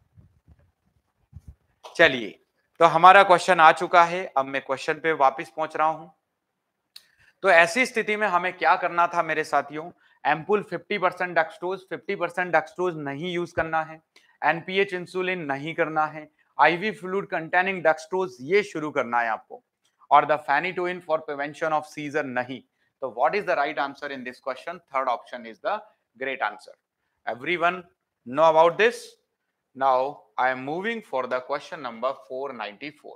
चलिए, तो हमारा क्वेश्चन आ चुका है। अब मैं क्वेश्चन पे वापस पहुंच रहा हूं। तो ऐसी स्थिति में हमें क्या करना था मेरे साथियों? Ampoule fifty percent dextrose, fifty percent dextrose नहीं यूज करना है। एनपीएच इंसुलिन नहीं करना है। आईवी फ्लूइड कंटेनिंग डेक्सट्रोज ये शुरू करना है आपको। और the phenytoin for prevention of seizure नहीं। तो what is the right answer in this question? Third option is the great answer. Everyone know about this? Now I am moving for the question number four ninety four.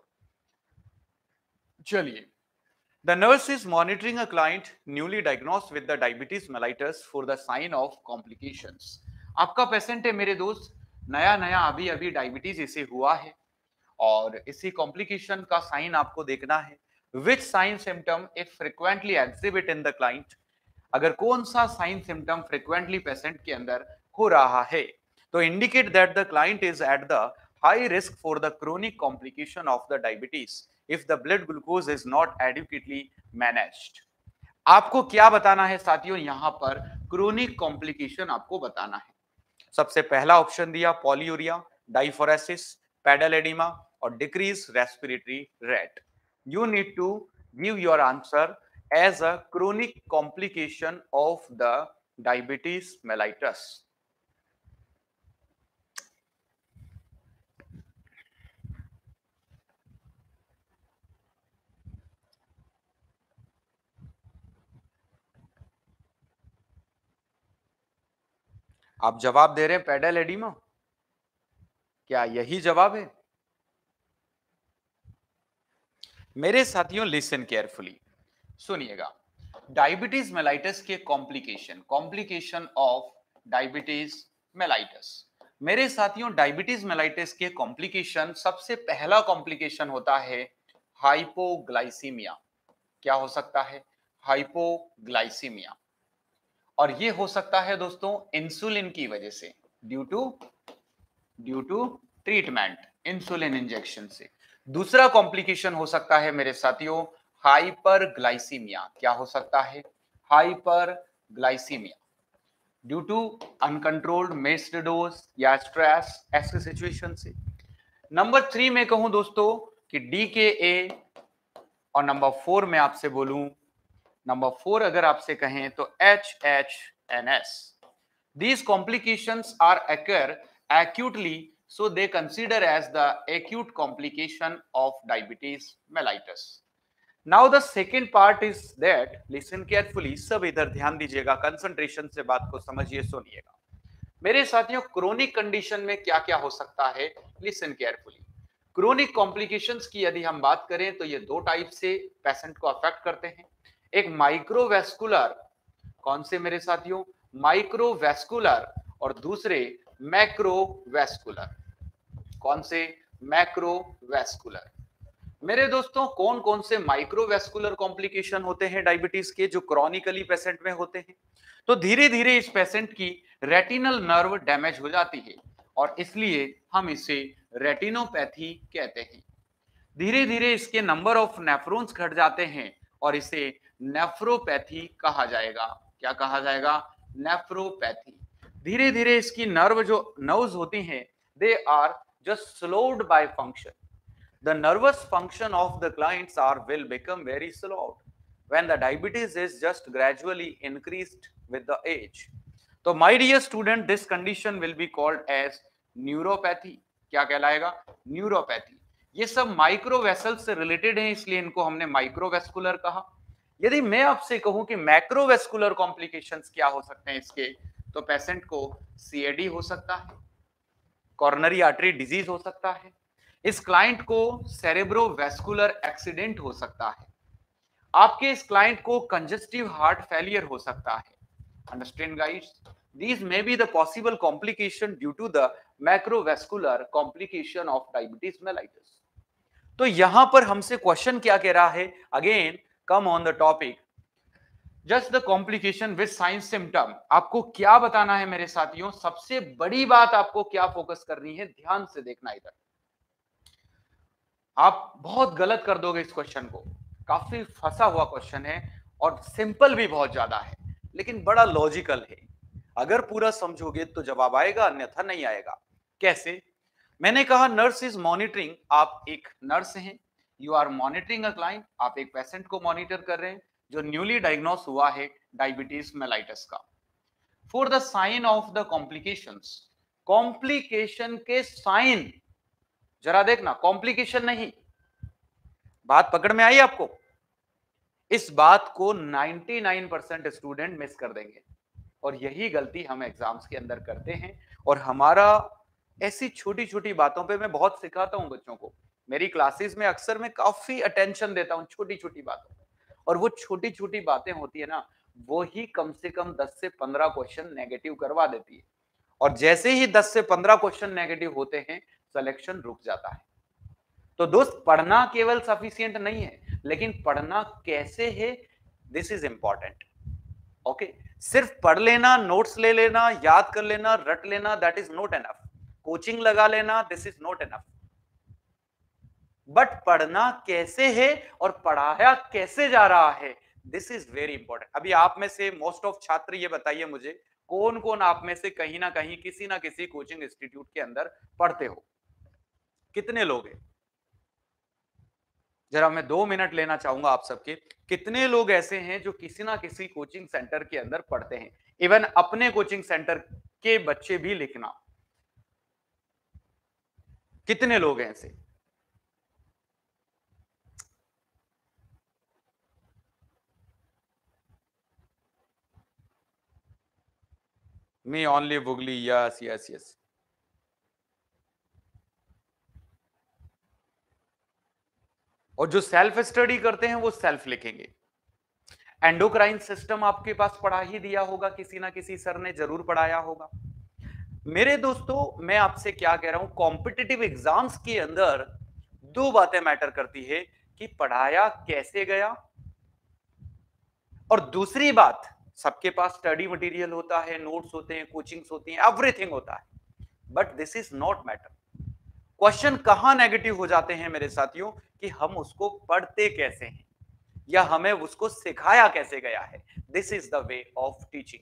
चलिए, the nurse is monitoring a client newly diagnosed with the diabetes mellitus for the sign of complications. आपका पेशेंट है मेरे दोस्त, नया नया अभी अभी डायबिटीज इसे हुआ है और इसी कॉम्प्लिकेशन का साइन आपको देखना है। Which sign symptom if frequently exhibit in the client? अगर कौन सा साइन सिम्टम फ्रिक्वेंटली पेशेंट के अंदर हो रहा है तो indicate that the client is at the high risk for the chronic complication of the diabetes if the blood glucose is not adequately managed. आपको क्या बताना है साथियों? यहां पर क्रोनिक कॉम्प्लिकेशन आपको बताना है। सबसे पहला ऑप्शन दिया पॉलीयूरिया, डाइफोरेसिस, पेडल एडिमा और decrease respiratory rate. You need to give your answer as a chronic complication of the diabetes mellitus. आप जवाब दे रहे हैं पेडल एडिमा, क्या यही जवाब है? मेरे साथियों लिसन केयरफुली, सुनिएगा। डायबिटीज मेलाइटस के complication, complication of diabetes mellitus. मेरे साथियों डायबिटीज मेलाइटस के कॉम्प्लिकेशन, सबसे पहला कॉम्प्लिकेशन होता है हाइपोग्लाइसीमिया। क्या हो सकता है? हाइपोग्लाइसीमिया। और ये हो सकता है दोस्तों इंसुलिन की वजह से, due to due to treatment, insulin injection से। दूसरा कॉम्प्लिकेशन हो सकता है मेरे साथियों हाइपरग्लाइसीमिया। क्या हो सकता है? Hyperglycaemia due to uncontrolled missed dose या स्ट्रेस, ऐसे सिचुएशन से। नंबर थ्री में कहूं दोस्तों कि डी के ए, और नंबर फोर में आपसे बोलूं, नंबर फोर अगर आपसे कहें तो H H N S. These complications are occur acutely, so they consider as the acute complication of diabetes mellitus. Now the second part is that, listen carefully, सब इधर ध्यान दीजिएगा, कंसंट्रेशन से बात को समझिए, सुनिएगा। मेरे साथियों क्रोनिक कंडीशन में क्या क्या हो सकता है? Listen carefully. क्रोनिक कॉम्प्लिकेशंस की यदि हम बात करें तो ये दो टाइप से पेशेंट को अफेक्ट करते हैं। एक माइक्रोवेस्कुलर, कौन से मेरे साथियों? माइक्रोवेस्कुलर, और दूसरे मैक्रोवेस्कुलर। कौन से? मैक्रोवेस्कुलर। मेरे दोस्तों कौन कौन से माइक्रोवेस्कुलर कॉम्प्लिकेशन होते हैं डायबिटीज के जो क्रॉनिकली पेशेंट में होते हैं? तो धीरे धीरे इस पेशेंट की रेटिनल नर्व डैमेज हो जाती है और इसलिए हम इसे रेटिनोपैथी कहते हैं। धीरे धीरे इसके नंबर ऑफ नेफ्रॉन्स घट जाते हैं और इसे नेफ्रोपैथी कहा जाएगा। क्या कहा जाएगा? नेफ्रोपैथी। धीरे धीरे इसकी नर्व जो नर्व्स होती हैं, they are just slowed by function. The nervous function of the clients are will become very slowed when the diabetes is just gradually increased with the age. तो my dear student, this condition will be called as neuropathy. क्या कहलाएगा? न्यूरोपैथी। ये सब माइक्रोवेसल से रिलेटेड है, इसलिए इनको हमने माइक्रोवेस्कुलर कहा। यदि मैं आपसे कहूं कि मैक्रोवेस्कुलर कॉम्प्लिकेशंस क्या हो सकते हैं इसके, तो पेशेंट को सीएडी हो सकता है, कॉर्नरी आर्टरी डिजीज हो सकता है, इस क्लाइंट को सेरेब्रोवैस्कुलर एक्सीडेंट हो सकता है, आपके इस क्लाइंट को कंजेस्टिव हार्ट फेलियर हो सकता है। Understand guys, these may be the possible complication due to the macrovascular complication of diabetes mellitus। तो यहां पर हमसे क्वेश्चन क्या कह रहा है, again come on the topic, just the complication with signs symptom. आपको क्या बताना है मेरे साथियों, सबसे बड़ी बात आपको क्या फोकस करनी है, ध्यान से देखना इधर। आप बहुत गलत कर दोगे इस क्वेश्चन को, काफी फंसा हुआ क्वेश्चन है और सिंपल भी बहुत ज्यादा है, लेकिन बड़ा लॉजिकल है। अगर पूरा समझोगे तो जवाब आएगा, अन्यथा नहीं आएगा। कैसे? मैंने कहा नर्स इज मॉनिटरिंग, आप एक नर्स हैं, you are monitoring a client, आप एक पेशेंट को मॉनिटर कर रहे हैं जो न्यूली डायग्नोस हुआ है डायबिटीज मेलाइटस का। For the sign of the complications, complication के साइन, जरा देखना, कॉम्प्लिकेशन नहीं, बात पकड़ में आई आपको? इस बात को निन्यानवे परसेंट स्टूडेंट मिस कर देंगे और यही गलती हम एग्जाम्स के अंदर करते हैं। और हमारा ऐसी छोटी छोटी बातों पे मैं बहुत सिखाता हूं बच्चों को, मेरी क्लासेस में अक्सर मैं काफी अटेंशन देता हूं छोटी छोटी बातों पे, और वो छोटी छोटी बातें होती है ना, वो ही कम से कम दस से पंद्रह क्वेश्चन नेगेटिव करवा देती है। और जैसे ही दस से पंद्रह क्वेश्चन नेगेटिव होते हैं, सिलेक्शन रुक जाता है। तो दोस्त, पढ़ना केवल सफिशिएंट नहीं है, लेकिन पढ़ना कैसे है, दिस इज इंपॉर्टेंट। ओके, सिर्फ पढ़ लेना, नोट्स ले लेना, याद कर लेना, रट लेना, that is not enough. Coaching लगा लेना, this is not enough. But पढ़ना कैसे है और पढ़ाया कैसे जा रहा है, दिस इज वेरी इंपॉर्टेंट। अभी आप में से मोस्ट ऑफ छात्र ये बताइए मुझे, कौन कौन आप में से कहीं ना कहीं किसी ना किसी कोचिंग इंस्टीट्यूट के अंदर पढ़ते हो? कितने लोग हैं? जरा मैं दो मिनट लेना चाहूंगा आप सबके, कितने लोग ऐसे हैं जो किसी ना किसी कोचिंग सेंटर के अंदर पढ़ते हैं? इवन अपने कोचिंग सेंटर के बच्चे भी लिखना, कितने लोग हैं ऐसे? Me only Bugli, yes yes yes. और जो सेल्फ स्टडी करते हैं वो सेल्फ लिखेंगे। एंडोक्राइन सिस्टम आपके पास पढ़ा ही दिया होगा, किसी ना किसी सर ने जरूर पढ़ाया होगा। मेरे दोस्तों, मैं आपसे क्या कह रहा हूं, कॉम्पिटिटिव एग्जाम्स के अंदर दो बातें मैटर करती है, कि पढ़ाया कैसे गया, और दूसरी बात, सबके पास स्टडी मटेरियल होता है, नोट्स होते हैं, कोचिंग्स होती हैं, एवरीथिंग होता है, but this is not matter. Question कहां नेगेटिव हो जाते हैं मेरे साथियों, कि हम उसको पढ़ते कैसे हैं या हमें उसको सिखाया कैसे गया है। This is the way of teaching.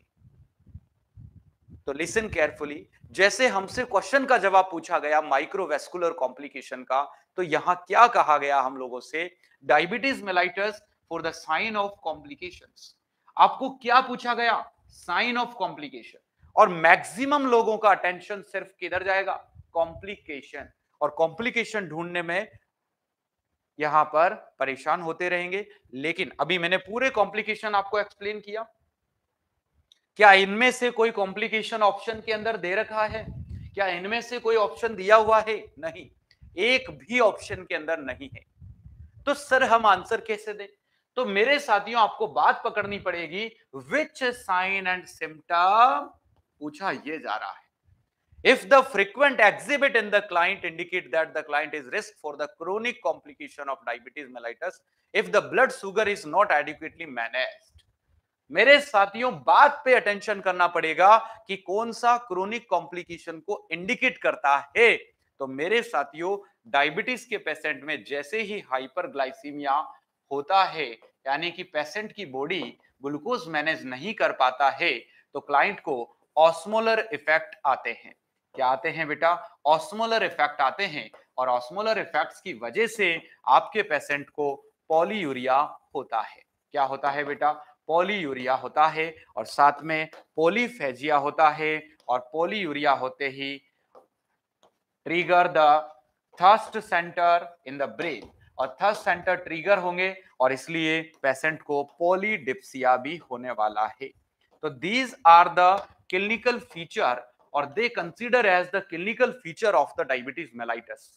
तो लिसन केयरफुली, जैसे हमसे क्वेश्चन का जवाब पूछा गया माइक्रोवेस्कुलर कॉम्प्लिकेशन का, तो यहां क्या कहा गया हम लोगों से, diabetes mellitus for the sign of complications. आपको क्या पूछा गया? Sign of complication. और मैक्सिमम लोगों का अटेंशन सिर्फ किधर जाएगा? कॉम्प्लिकेशन। और कॉम्प्लिकेशन ढूंढने में यहां पर परेशान होते रहेंगे। लेकिन अभी मैंने पूरे कॉम्प्लिकेशन आपको एक्सप्लेन किया, क्या इनमें से कोई कॉम्प्लिकेशन ऑप्शन के अंदर दे रखा है? क्या इनमें से कोई ऑप्शन दिया हुआ है? नहीं, एक भी ऑप्शन के अंदर नहीं है। तो सर हम आंसर कैसे दें? तो मेरे साथियों, आपको बात पकड़नी पड़ेगी, विच साइन एंड सिम्टम पूछा ये जा रहा है। If the frequent exhibit in the client indicate that the client is risk for the chronic complication of diabetes mellitus, if the blood sugar is not adequately managed, मेरे साथियों बात पे अटेंशन करना पड़ेगा कि कौन सा क्रोनिक कॉम्प्लिकेशन को इंडिकेट करता है। तो मेरे साथियों, डायबिटीज के पेशेंट में जैसे ही हाइपरग्लाइसीमिया होता है, यानी कि पेशेंट की बॉडी ग्लूकोज मैनेज नहीं कर पाता है, तो क्लाइंट को ऑस्मोलर इफेक्ट आते हैं। क्या आते हैं बेटा? ऑस्मोलर इफेक्ट आते हैं। और ऑस्मोलर इफेक्ट्स की वजह से आपके पेशेंट को पॉलीयूरिया होता है। क्या होता है बेटा? पॉलीयूरिया होता है, और साथ में पॉलीफेजिया होता है। और पॉलीयूरिया होते ही trigger the thirst centre in the brain, और थर्स्ट सेंटर ट्रिगर होंगे, और इसलिए पेशेंट को पॉलीडिप्सिया भी होने वाला है। तो these are the clinical feature, और they consider as the clinical feature of the diabetes mellitus.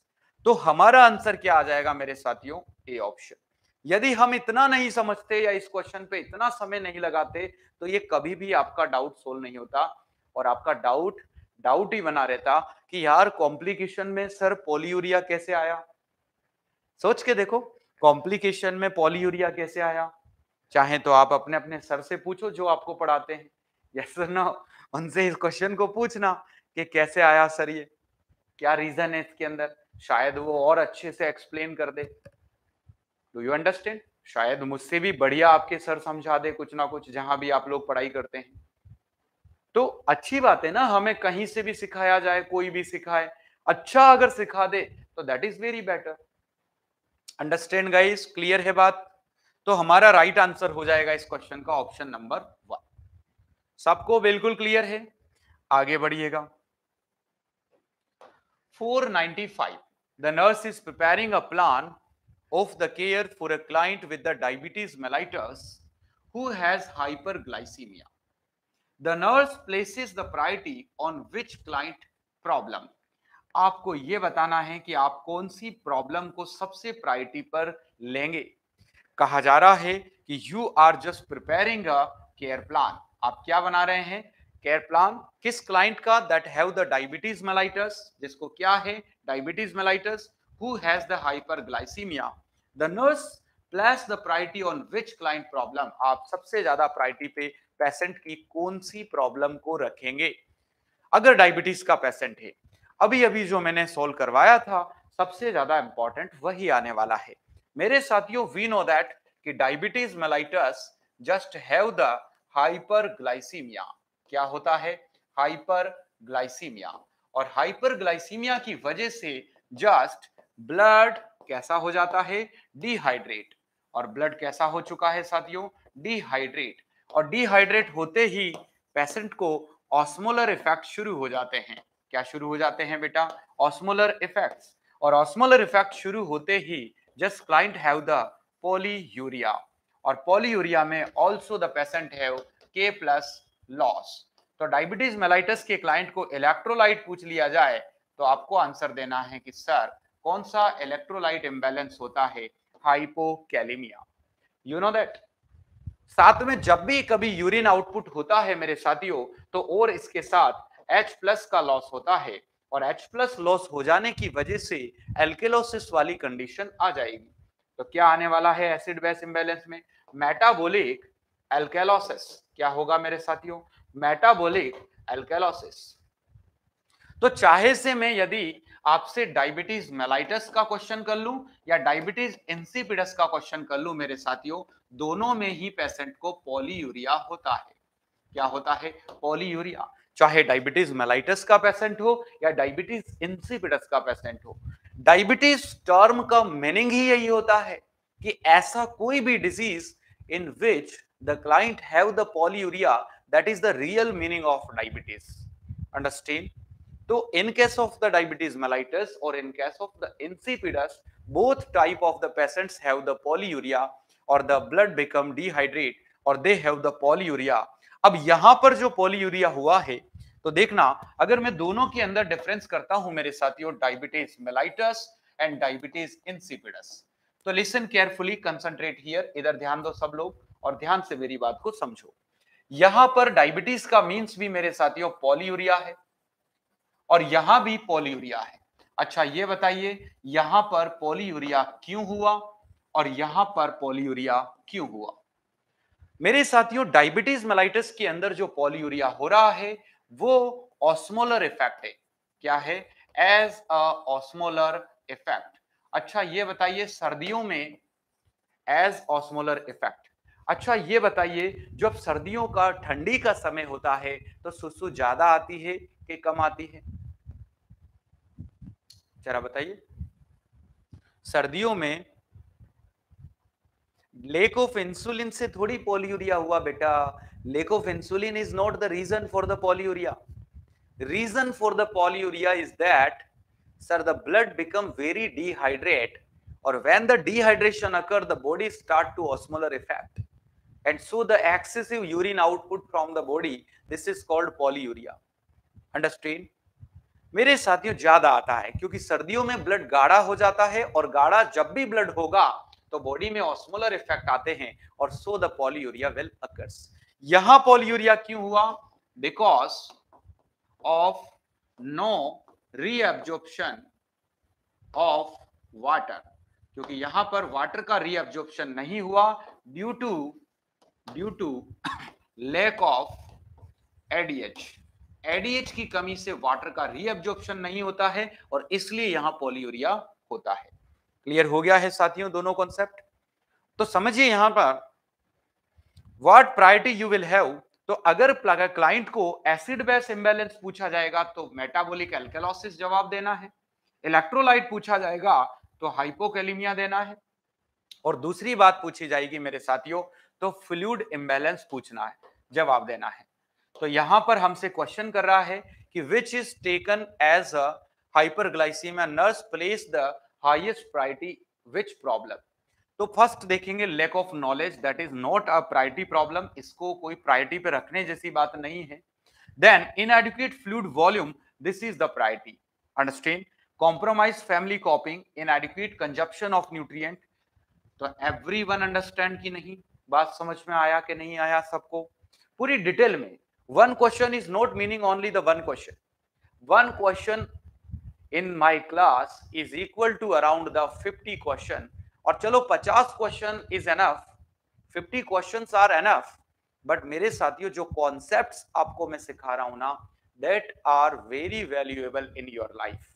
तो हमारा आंसर क्या आ जाएगा मेरे साथियों? A option. यदि हम इतना नहीं समझते या इस क्वेश्चन पे इतना समय नहीं लगाते तो ये कभी भी आपका डाउट सोल्व नहीं होता और आपका डाउट डाउट ही बना रहता कि यार कॉम्प्लिकेशन में सर पॉलीयूरिया कैसे आया। सोच के देखो, कॉम्प्लिकेशन में पॉलीयूरिया कैसे आया? चाहे तो आप अपने अपने सर से पूछो जो आपको पढ़ाते हैं, यस और नो, उनसे इस क्वेश्चन को पूछना कि कैसे आया सर, ये क्या रीजन है इसके अंदर, शायद वो और अच्छे से एक्सप्लेन कर दे। Do you understand? शायद मुझसे भी बढ़िया आपके सर समझा दे कुछ ना कुछ, जहां भी आप लोग पढ़ाई करते हैं। तो अच्छी बात है ना, हमें कहीं से भी सिखाया जाए, कोई भी सिखाए, अच्छा अगर सिखा दे तो that is very better. Understand guys? Clear है बात? तो हमारा राइट आंसर हो जाएगा इस क्वेश्चन का ऑप्शन नंबर वन। सबको बिल्कुल क्लियर है? आगे बढ़िएगा। four ninety-five. The nurse is preparing a plan of the care for a client with the diabetes mellitus who has hyperglycemia. The nurse places the priority on which client problem. आपको यह बताना है कि आप कौन सी प्रॉब्लम को सबसे प्रायोरिटी पर लेंगे। कहा जा रहा है कि you are just preparing a care plan. आप क्या बना रहे हैं? Care plan. किस क्लाइंट का? That have the diabetes mellitus, जिसको क्या है? Diabetes mellitus, who has the hyperglycaemia. The nurse place the priority on which client problem. आप सबसे ज्यादा प्रायोरिटी पे पेशेंट की कौन सी प्रॉब्लम को रखेंगे? अगर डायबिटीज का पेशेंट है, अभी अभी जो मैंने सोल्व करवाया था, सबसे ज्यादा इंपॉर्टेंट वही आने वाला है मेरे साथियों। वी नो दैट कि diabetes mellitus just have the hyperglycaemia. क्या होता है? हाइपरग्लाइसीमिया। और हाइपरग्लाइसीमिया की वजह से जस्ट ब्लड कैसा हो जाता है? डिहाइड्रेट। और ब्लड कैसा हो चुका है साथियों? डिहाइड्रेट। और डिहाइड्रेट होते ही पेशेंट को ऑस्मोलर इफेक्ट शुरू हो जाते हैं। क्या शुरू हो जाते हैं बेटा? Osmolar effects. और ऑस्मोलर इफेक्ट शुरू होते ही just client have the polyuria. और पॉलीयूरिया में also the patient have K plus loss. तो डायबिटीज मेलाइटस के क्लाइंट को इलेक्ट्रोलाइट पूछ लिया जाए तो आपको आंसर देना है कि सर कौन सा इलेक्ट्रोलाइट इंबैलेंस होता है? हाइपोकैलेमिया। You know that. साथ में जब भी कभी यूरिन आउटपुट होता है मेरे साथियों, तो और इसके साथ H प्लस का लॉस होता है और H प्लस लॉस हो जाने की वजह से एल्केलोसिस वाली कंडीशन आ जाएगी। तो क्या आने वाला है एसिड बेस इंबैलेंस में? Metabolic alkalosis. क्या होगा मेरे साथियों? Metabolic alkalosis. तो चाहे से मैं यदि आपसे डायबिटीज मेलाइटस का क्वेश्चन कर लूं या डायबिटीज इंसिपिडस का क्वेश्चन कर लूं मेरे साथियों, दोनों में ही पेशेंट को पॉलीयूरिया होता है। क्या होता है? पॉलीयूरिया। चाहे डायबिटीज मेलाइटस का पेशेंट हो या डायबिटीज इंसिपिडस का पेशेंट हो। डायबिटीज टर्म का मीनिंग ही यही होता है कि ऐसा कोई भी disease in which the client have the polyuria, that is the real meaning of diabetes. Understand? तो in case of the diabetes mellitus or in case of the insipidus, both type of the patients have the polyuria or the blood become dehydrate or they have the polyuria. अब यहां पर जो polyuria हुआ है, तो देखना अगर मैं दोनों के अंदर डिफरेंस करता हूं मेरे साथियों, diabetes mellitus and diabetes insipidus, तो लिसन केयरफुली, कंसंट्रेट हियर। इधर ध्यान दो सब लोग और ध्यान से मेरी बात को समझो। यहां पर डायबिटीज का मीन्स भी मेरे साथियों पॉलीयूरिया है और यहां भी पॉलीयूरिया है। अच्छा ये बताइए यहां पर पॉलीयूरिया क्यों हुआ और यहां पर पॉलीयूरिया क्यों हुआ? मेरे साथियों डायबिटीज मेलाइटस के अंदर जो पॉलीयूरिया हो रहा है वो ऑस्मोलर इफेक्ट है। क्या है? As a osmolar effect. अच्छा ये बताइए सर्दियों में एज ऑस्मोलर इफेक्ट। अच्छा ये बताइए जब सर्दियों का ठंडी का समय होता है तो सुसु ज्यादा आती है कि कम आती है? जरा बताइए। सर्दियों में लेक ऑफ इंसुलिन से थोड़ी पॉलीयूरिया हुआ बेटा। Lack of insulin is not the reason for the polyuria. Reason for the polyuria is that sir the blood become very dehydrate or when the dehydration occur the body start to osmolar effect and so the excessive urine output from the body, this is called polyuria. Understand? मेरे साथियों ज्यादा आता है, क्योंकि सर्दियों में ब्लड गाढ़ा हो जाता है, और गाढ़ा जब भी ब्लड होगा तो बॉडी में ऑस्मोलर इफेक्ट आते हैं, और so the polyuria will occurs. यहां पॉलीयूरिया क्यों हुआ? Because of no reabsorption of water, क्योंकि यहां पर वाटर का रीअब्जॉर्प्शन नहीं हुआ due to due to lack of ADH. ADH की कमी से वाटर का रीअब्जॉर्प्शन नहीं होता है, और इसलिए यहां पॉलीयूरिया होता है। क्लियर हो गया है साथियों दोनों कॉन्सेप्ट? तो समझिए यहां पर what priority you will have. तो अगर क्लाइंट को एसिड बेस इंबैलेंस पूछा जाएगा तो मेटाबॉलिक एल्कलॉसिस जवाब देना है, इलेक्ट्रोलाइट पूछा जाएगा तो हाइपोकैलेमिया देना है, और दूसरी बात पूछी जाएगी मेरे साथियों तो फ्लूइड इंबैलेंस पूछना है, जवाब देना है। तो यहां पर हमसे क्वेश्चन कर रहा है कि which is taken as a hyperglycemia, nurse place the highest priority which problem. तो फर्स्ट देखेंगे lack of knowledge, that is not a priority problem, इसको कोई प्रायोरिटी पे रखने जैसी बात नहीं है। Then inadequate fluid volume, this is the priority, understand. Compromise family coping, inadequate consumption of nutrient. तो एवरीवन अंडरस्टैंड की नहीं, बात समझ में आया कि नहीं आया सबको पूरी डिटेल में? One question is not meaning only the one question, one question in my class is equal to around the fifty question. और चलो पचास question is enough, fifty questions are enough, but मेरे साथियों जो कॉन्सेप्ट्स आपको मैं सिखा रहा हूं ना, that are very valuable in your life.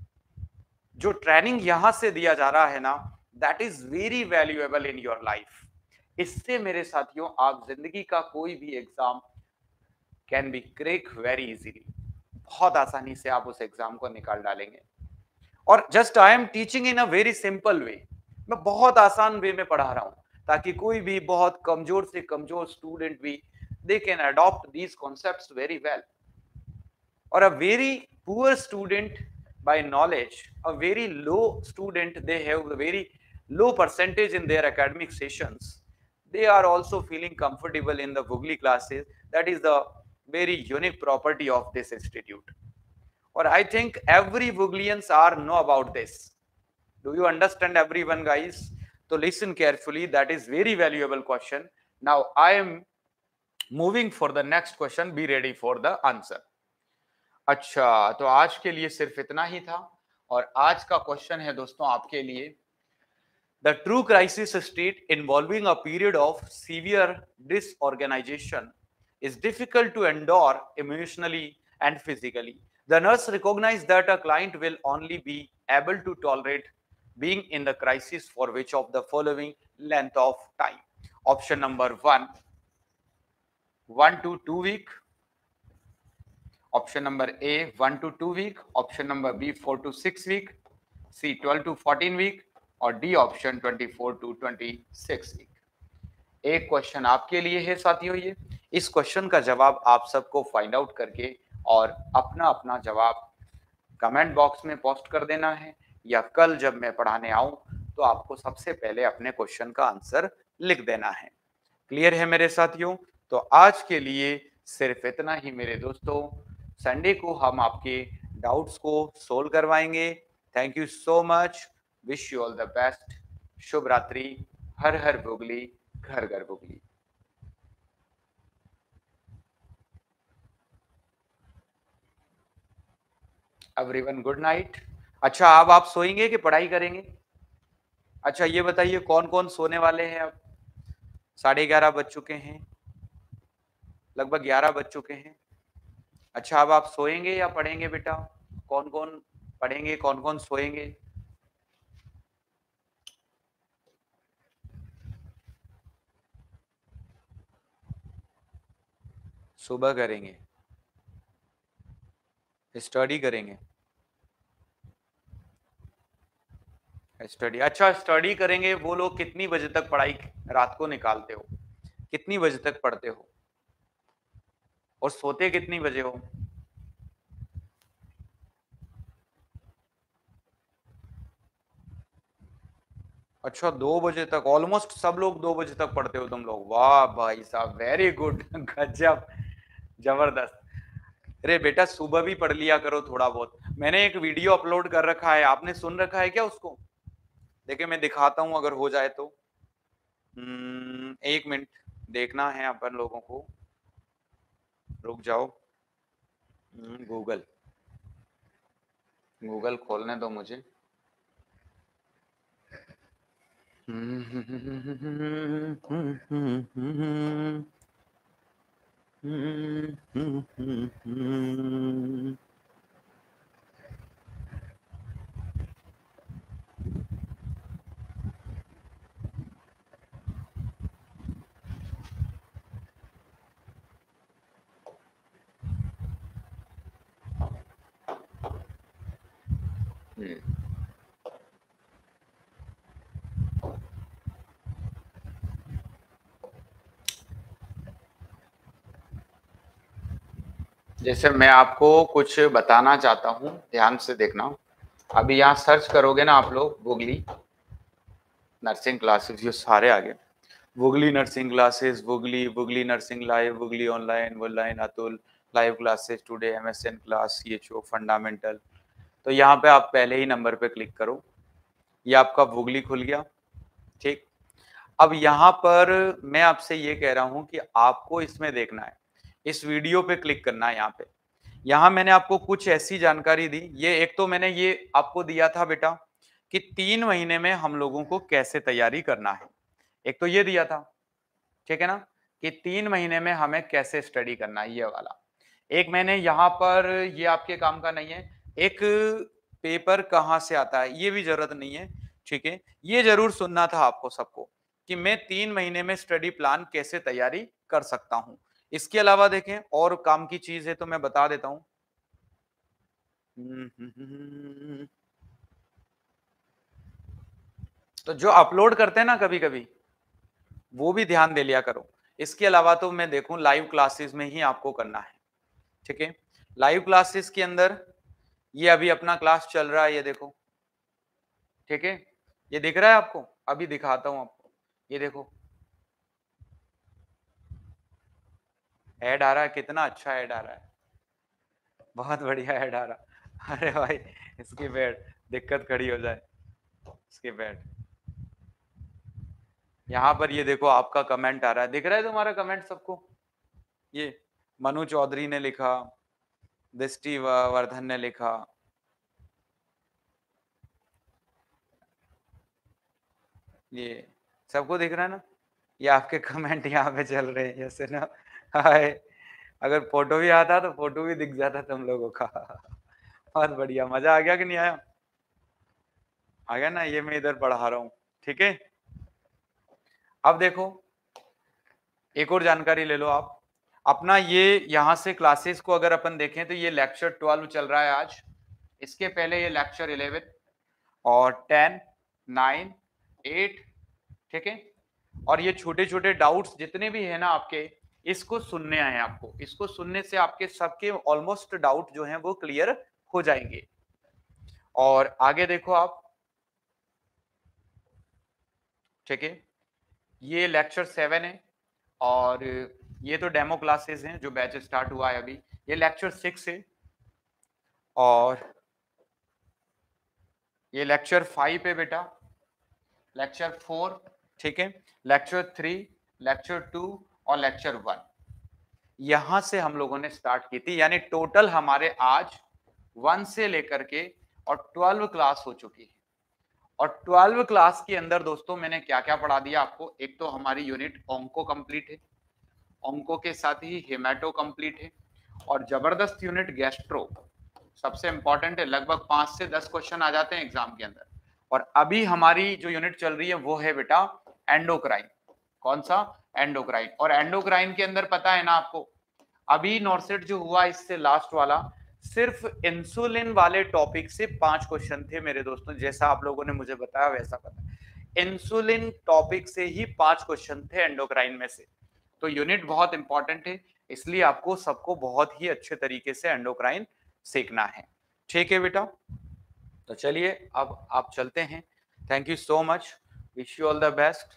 जो ट्रेनिंग यहां से दिया जा रहा है ना, that is very valuable in your life. इससे मेरे साथियों आप जिंदगी का कोई भी exam can be crack very easily, बहुत आसानी से आप उस एग्जाम को निकाल डालेंगे। और just I am teaching in a very simple way, मैं बहुत आसान वे में पढ़ा रहा हूं ताकि कोई भी बहुत कमजोर से कमजोर स्टूडेंट भी they can adopt these concepts very well. और a very poor student by knowledge, a very low student, they have a very low percentage in their academic sessions, they are also feeling comfortable in the Woogly classes. That is the very unique property of this institute, or I think every Wooglians are know about this. Do you understand everyone guys? So listen carefully, that is very valuable question. Now I am moving for the next question, be ready for the answer. अच्छा, तो आज के लिए सिर्फ इतना ही था, और आज का क्वेश्चन है दोस्तों आपके लिए, the true crisis state involving a period of severe disorganization is difficult to endure emotionally and physically. The nurse recognize that a client will only be able to tolerate being in the crisis for which of the following length of time? Option number one, one to two week. Option number A, one to two week. Option number B, four to six week. C, twelve to fourteen week. और D option twenty-four to twenty-six week. एक क्वेश्चन आपके लिए है साथियों, ये इस क्वेश्चन का जवाब आप सबको फाइंड आउट करके और अपना अपना जवाब कमेंट बॉक्स में पोस्ट कर देना है, या कल जब मैं पढ़ाने आऊं तो आपको सबसे पहले अपने क्वेश्चन का आंसर लिख देना है। क्लियर है मेरे साथियों? तो आज के लिए सिर्फ इतना ही मेरे दोस्तों, संडे को हम आपके डाउट्स को सोल्व करवाएंगे। Thank you so much, wish you all the best, शुभ रात्रि, हर हर वूगली, घर घर वूगली। Everyone good night. अच्छा, अब आप सोएंगे कि पढ़ाई करेंगे? अच्छा ये बताइए कौन कौन सोने वाले हैं? अब साढ़े ग्यारह बज चुके हैं, लगभग ग्यारह बज चुके हैं। अच्छा, अब आप सोएंगे या पढ़ेंगे बेटा? कौन कौन पढ़ेंगे, कौन कौन सोएंगे? सुबह करेंगे, स्टडी करेंगे, स्टडी। अच्छा स्टडी करेंगे वो लोग कितनी बजे तक पढ़ाई रात को निकालते हो, कितनी बजे तक पढ़ते हो, और सोते कितनी बजे हो? अच्छा दो बजे तक, ऑलमोस्ट सब लोग दो बजे तक पढ़ते हो तुम लोग, वाह भाई साहब, वेरी गुड, गजब, जबरदस्त। अरे बेटा सुबह भी पढ़ लिया करो थोड़ा बहुत। मैंने एक वीडियो अपलोड कर रखा है, आपने सुन रखा है क्या उसको? देखिए मैं दिखाता हूँ अगर हो जाए तो। हम्म, एक मिनट देखना है अपन लोगों को, रुक जाओ। हम्म, गूगल गूगल खोलने दो मुझे। जैसे मैं आपको कुछ बताना चाहता हूँ, ध्यान से देखना। अभी यहाँ सर्च करोगे ना आप लोग, वुगली नर्सिंग क्लासेस, ये सारे आगे वुगली नर्सिंग क्लासेस, वुगली वुगली नर्सिंग लाइव, वुगली ऑनलाइन, वुलाइन Atul live classes today, MSN class, CHO fundamental. तो यहाँ पे आप पहले ही नंबर पे क्लिक करो, ये आपका वुगली खुल गया। ठीक, अब यहाँ पर मैं आपसे ये कह रहा हूँ कि आपको इसमें देखना है, इस वीडियो पे क्लिक करना है। यहाँ पे यहाँ मैंने आपको कुछ ऐसी जानकारी दी। ये एक तो मैंने ये आपको दिया था बेटा कि तीन महीने में हम लोगों को कैसे तैयारी करना है, एक तो ये दिया था, ठीक है ना, कि तीन महीने में हमें कैसे स्टडी करना है, ये वाला। एक मैंने यहाँ पर, ये आपके काम का नहीं है, एक पेपर कहाँ से आता है ये भी जरूरत नहीं है, ठीक है। ये जरूर सुनना था आपको सबको कि मैं तीन महीने में स्टडी प्लान कैसे तैयारी कर सकता हूं। इसके अलावा देखें और काम की चीज है तो मैं बता देता हूं। तो जो अपलोड करते हैं ना कभी कभी, वो भी ध्यान दे लिया करो। इसके अलावा तो मैं देखूं लाइव क्लासेस में ही आपको करना है, ठीक है। लाइव क्लासेस के अंदर ये अभी अपना क्लास चल रहा है, ये देखो, ठीक है। ये दिख रहा है आपको? अभी दिखाता हूं आपको, ये देखो ऐड आ रहा है, कितना अच्छा ऐड आ रहा है, बहुत बढ़िया ऐड आ रहा। अरे भाई इसकी बैठ दिक्कत खड़ी हो जाए, इसकी बैठ। यहाँ पर ये देखो आपका कमेंट आ रहा है, दिख रहा है तुम्हारा कमेंट सबको? ये मनु चौधरी ने लिखा, दृष्टि वर्धन ने लिखा, ये सबको दिख रहा है ना? ये आपके कमेंट यहाँ पे चल रहे हैं जैसे ना। हाय, अगर फोटो भी आता तो फोटो भी दिख जाता तुम लोगों का। बहुत बढ़िया, मजा आ गया कि नहीं आया? आ गया ना, ये मैं इधर पढ़ा रहा हूँ, ठीक है। अब देखो एक और जानकारी ले लो आप अपना, ये यहाँ से क्लासेस को अगर अपन देखें तो ये लेक्चर ट्वेल्व चल रहा है आज, इसके पहले ये लेक्चर इलेवन और टेन, नाइन, एट, ठीक है। और ये छोटे छोटे डाउट्स जितने भी है ना आपके, इसको सुनने आए हैं आपको, इसको सुनने से आपके सबके ऑलमोस्ट डाउट जो हैं वो क्लियर हो जाएंगे। और आगे देखो आप, ठीक है, ये लेक्चर सेवन है और ये तो डेमो क्लासेस हैं जो बैच स्टार्ट हुआ है अभी। ये लेक्चर सिक्स है और ये लेक्चर फाइव है बेटा, लेक्चर फोर, ठीक है, लेक्चर थ्री, लेक्चर टू और लेक्चर वन। यहां से हम लोगों ने स्टार्ट की थी, यानी टोटल हमारे आज वन से लेकर के और ट्वेल्व क्लास हो चुकी है। और ट्वेल्व क्लास के अंदर दोस्तों मैंने क्या क्या पढ़ा दिया आपको, एक तो हमारी यूनिट ऑंको कंप्लीट है, ऑंको के साथ ही हेमाटो कंप्लीट है, और जबरदस्त यूनिट गैस्ट्रो सबसे इंपॉर्टेंट है, लगभग पांच से दस क्वेश्चन आ जाते हैं एग्जाम के अंदर। और अभी हमारी जो यूनिट चल रही है वो है बेटा एंडोक्राइन। कौन सा? एंडोक्राइन। और एंडोक्राइन के अंदर पता है ना आपको, अभी नॉर्सेट जो हुआ इससे लास्ट वाला, सिर्फ इंसुलिन वाले टॉपिक से पांच क्वेश्चन थे मेरे दोस्तों, जैसा आप लोगों ने मुझे बताया वैसा पता। इंसुलिन टॉपिक से ही पांच क्वेश्चन थे एंडोक्राइन में से। तो यूनिट बहुत इंपॉर्टेंट है, इसलिए आपको सबको बहुत ही अच्छे तरीके से एंडोक्राइन सीखना है, ठीक है बेटा। तो चलिए अब आप चलते हैं। Thank you so much, wish you all the best.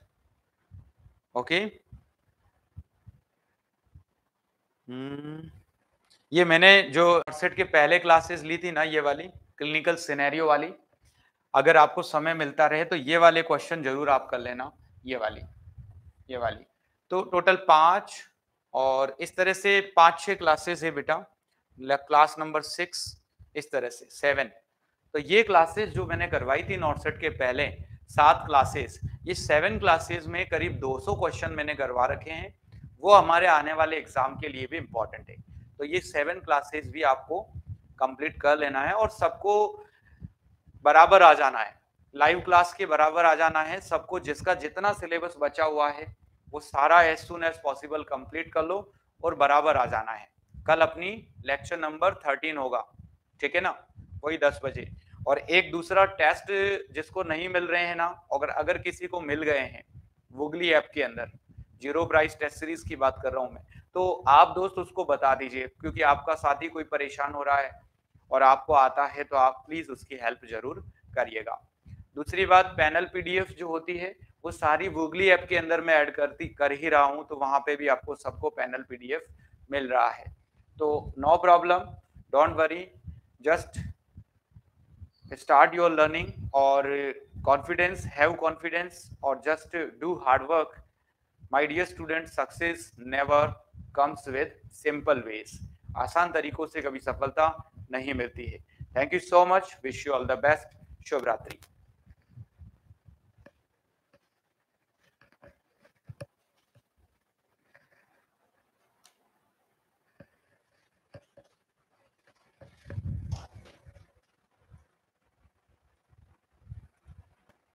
Okay, hmm, ये मैंने जो सेट के पहले क्लासेस ली थी ना, ये वाली क्लिनिकल सिनेरियो वाली, अगर आपको समय मिलता रहे तो ये वाले क्वेश्चन जरूर आप कर लेना, ये वाली ये वाली। तो टोटल पाँच और इस तरह से पाँच छह क्लासेस है बेटा, क्लास नंबर सिक्स इस तरह से सेवन। तो ये क्लासेस जो मैंने करवाई थी नॉर्सेट के पहले सात क्लासेस, ये सेवन क्लासेस में करीब दो सौ क्वेश्चन मैंने करवा रखे हैं, वो हमारे आने वाले एग्जाम के लिए भी इम्पोर्टेंट है। तो ये सेवन क्लासेस भी आपको कंप्लीट कर लेना है और सबको बराबर आ जाना है, लाइव क्लास के बराबर आ जाना है सबको। जिसका जितना सिलेबस बचा हुआ है वो सारा as soon as possible complete कर लो और बराबर आ जाना है। कल अपनी लेक्चर नंबर थर्टीन होगा, ठीक है ना, वही दस बजे। और एक दूसरा टेस्ट जिसको नहीं मिल रहे हैं ना, अगर अगर किसी को मिल गए हैं वुगली ऐप के अंदर, जीरो प्राइस टेस्ट सीरीज की बात कर रहा हूं मैं, तो आप दोस्त उसको बता दीजिए, क्योंकि आपका साथी कोई परेशान हो रहा है और आपको आता है तो आप प्लीज उसकी हेल्प जरूर करिएगा। दूसरी बात, पैनल पीडीएफ जो होती है वो सारी गूगली ऐप के अंदर मैं ऐड करती कर ही रहा हूं, तो वहां पे भी आपको सबको पैनल पीडीएफ मिल रहा है। तो no problem, don't worry, just start your learning और कॉन्फिडेंस, हैव कॉन्फिडेंस और just do hard work. My dear student, success never comes with simple ways. आसान तरीकों से कभी सफलता नहीं मिलती है। Thank you so much, wish you all the best, शुभ रात्रि।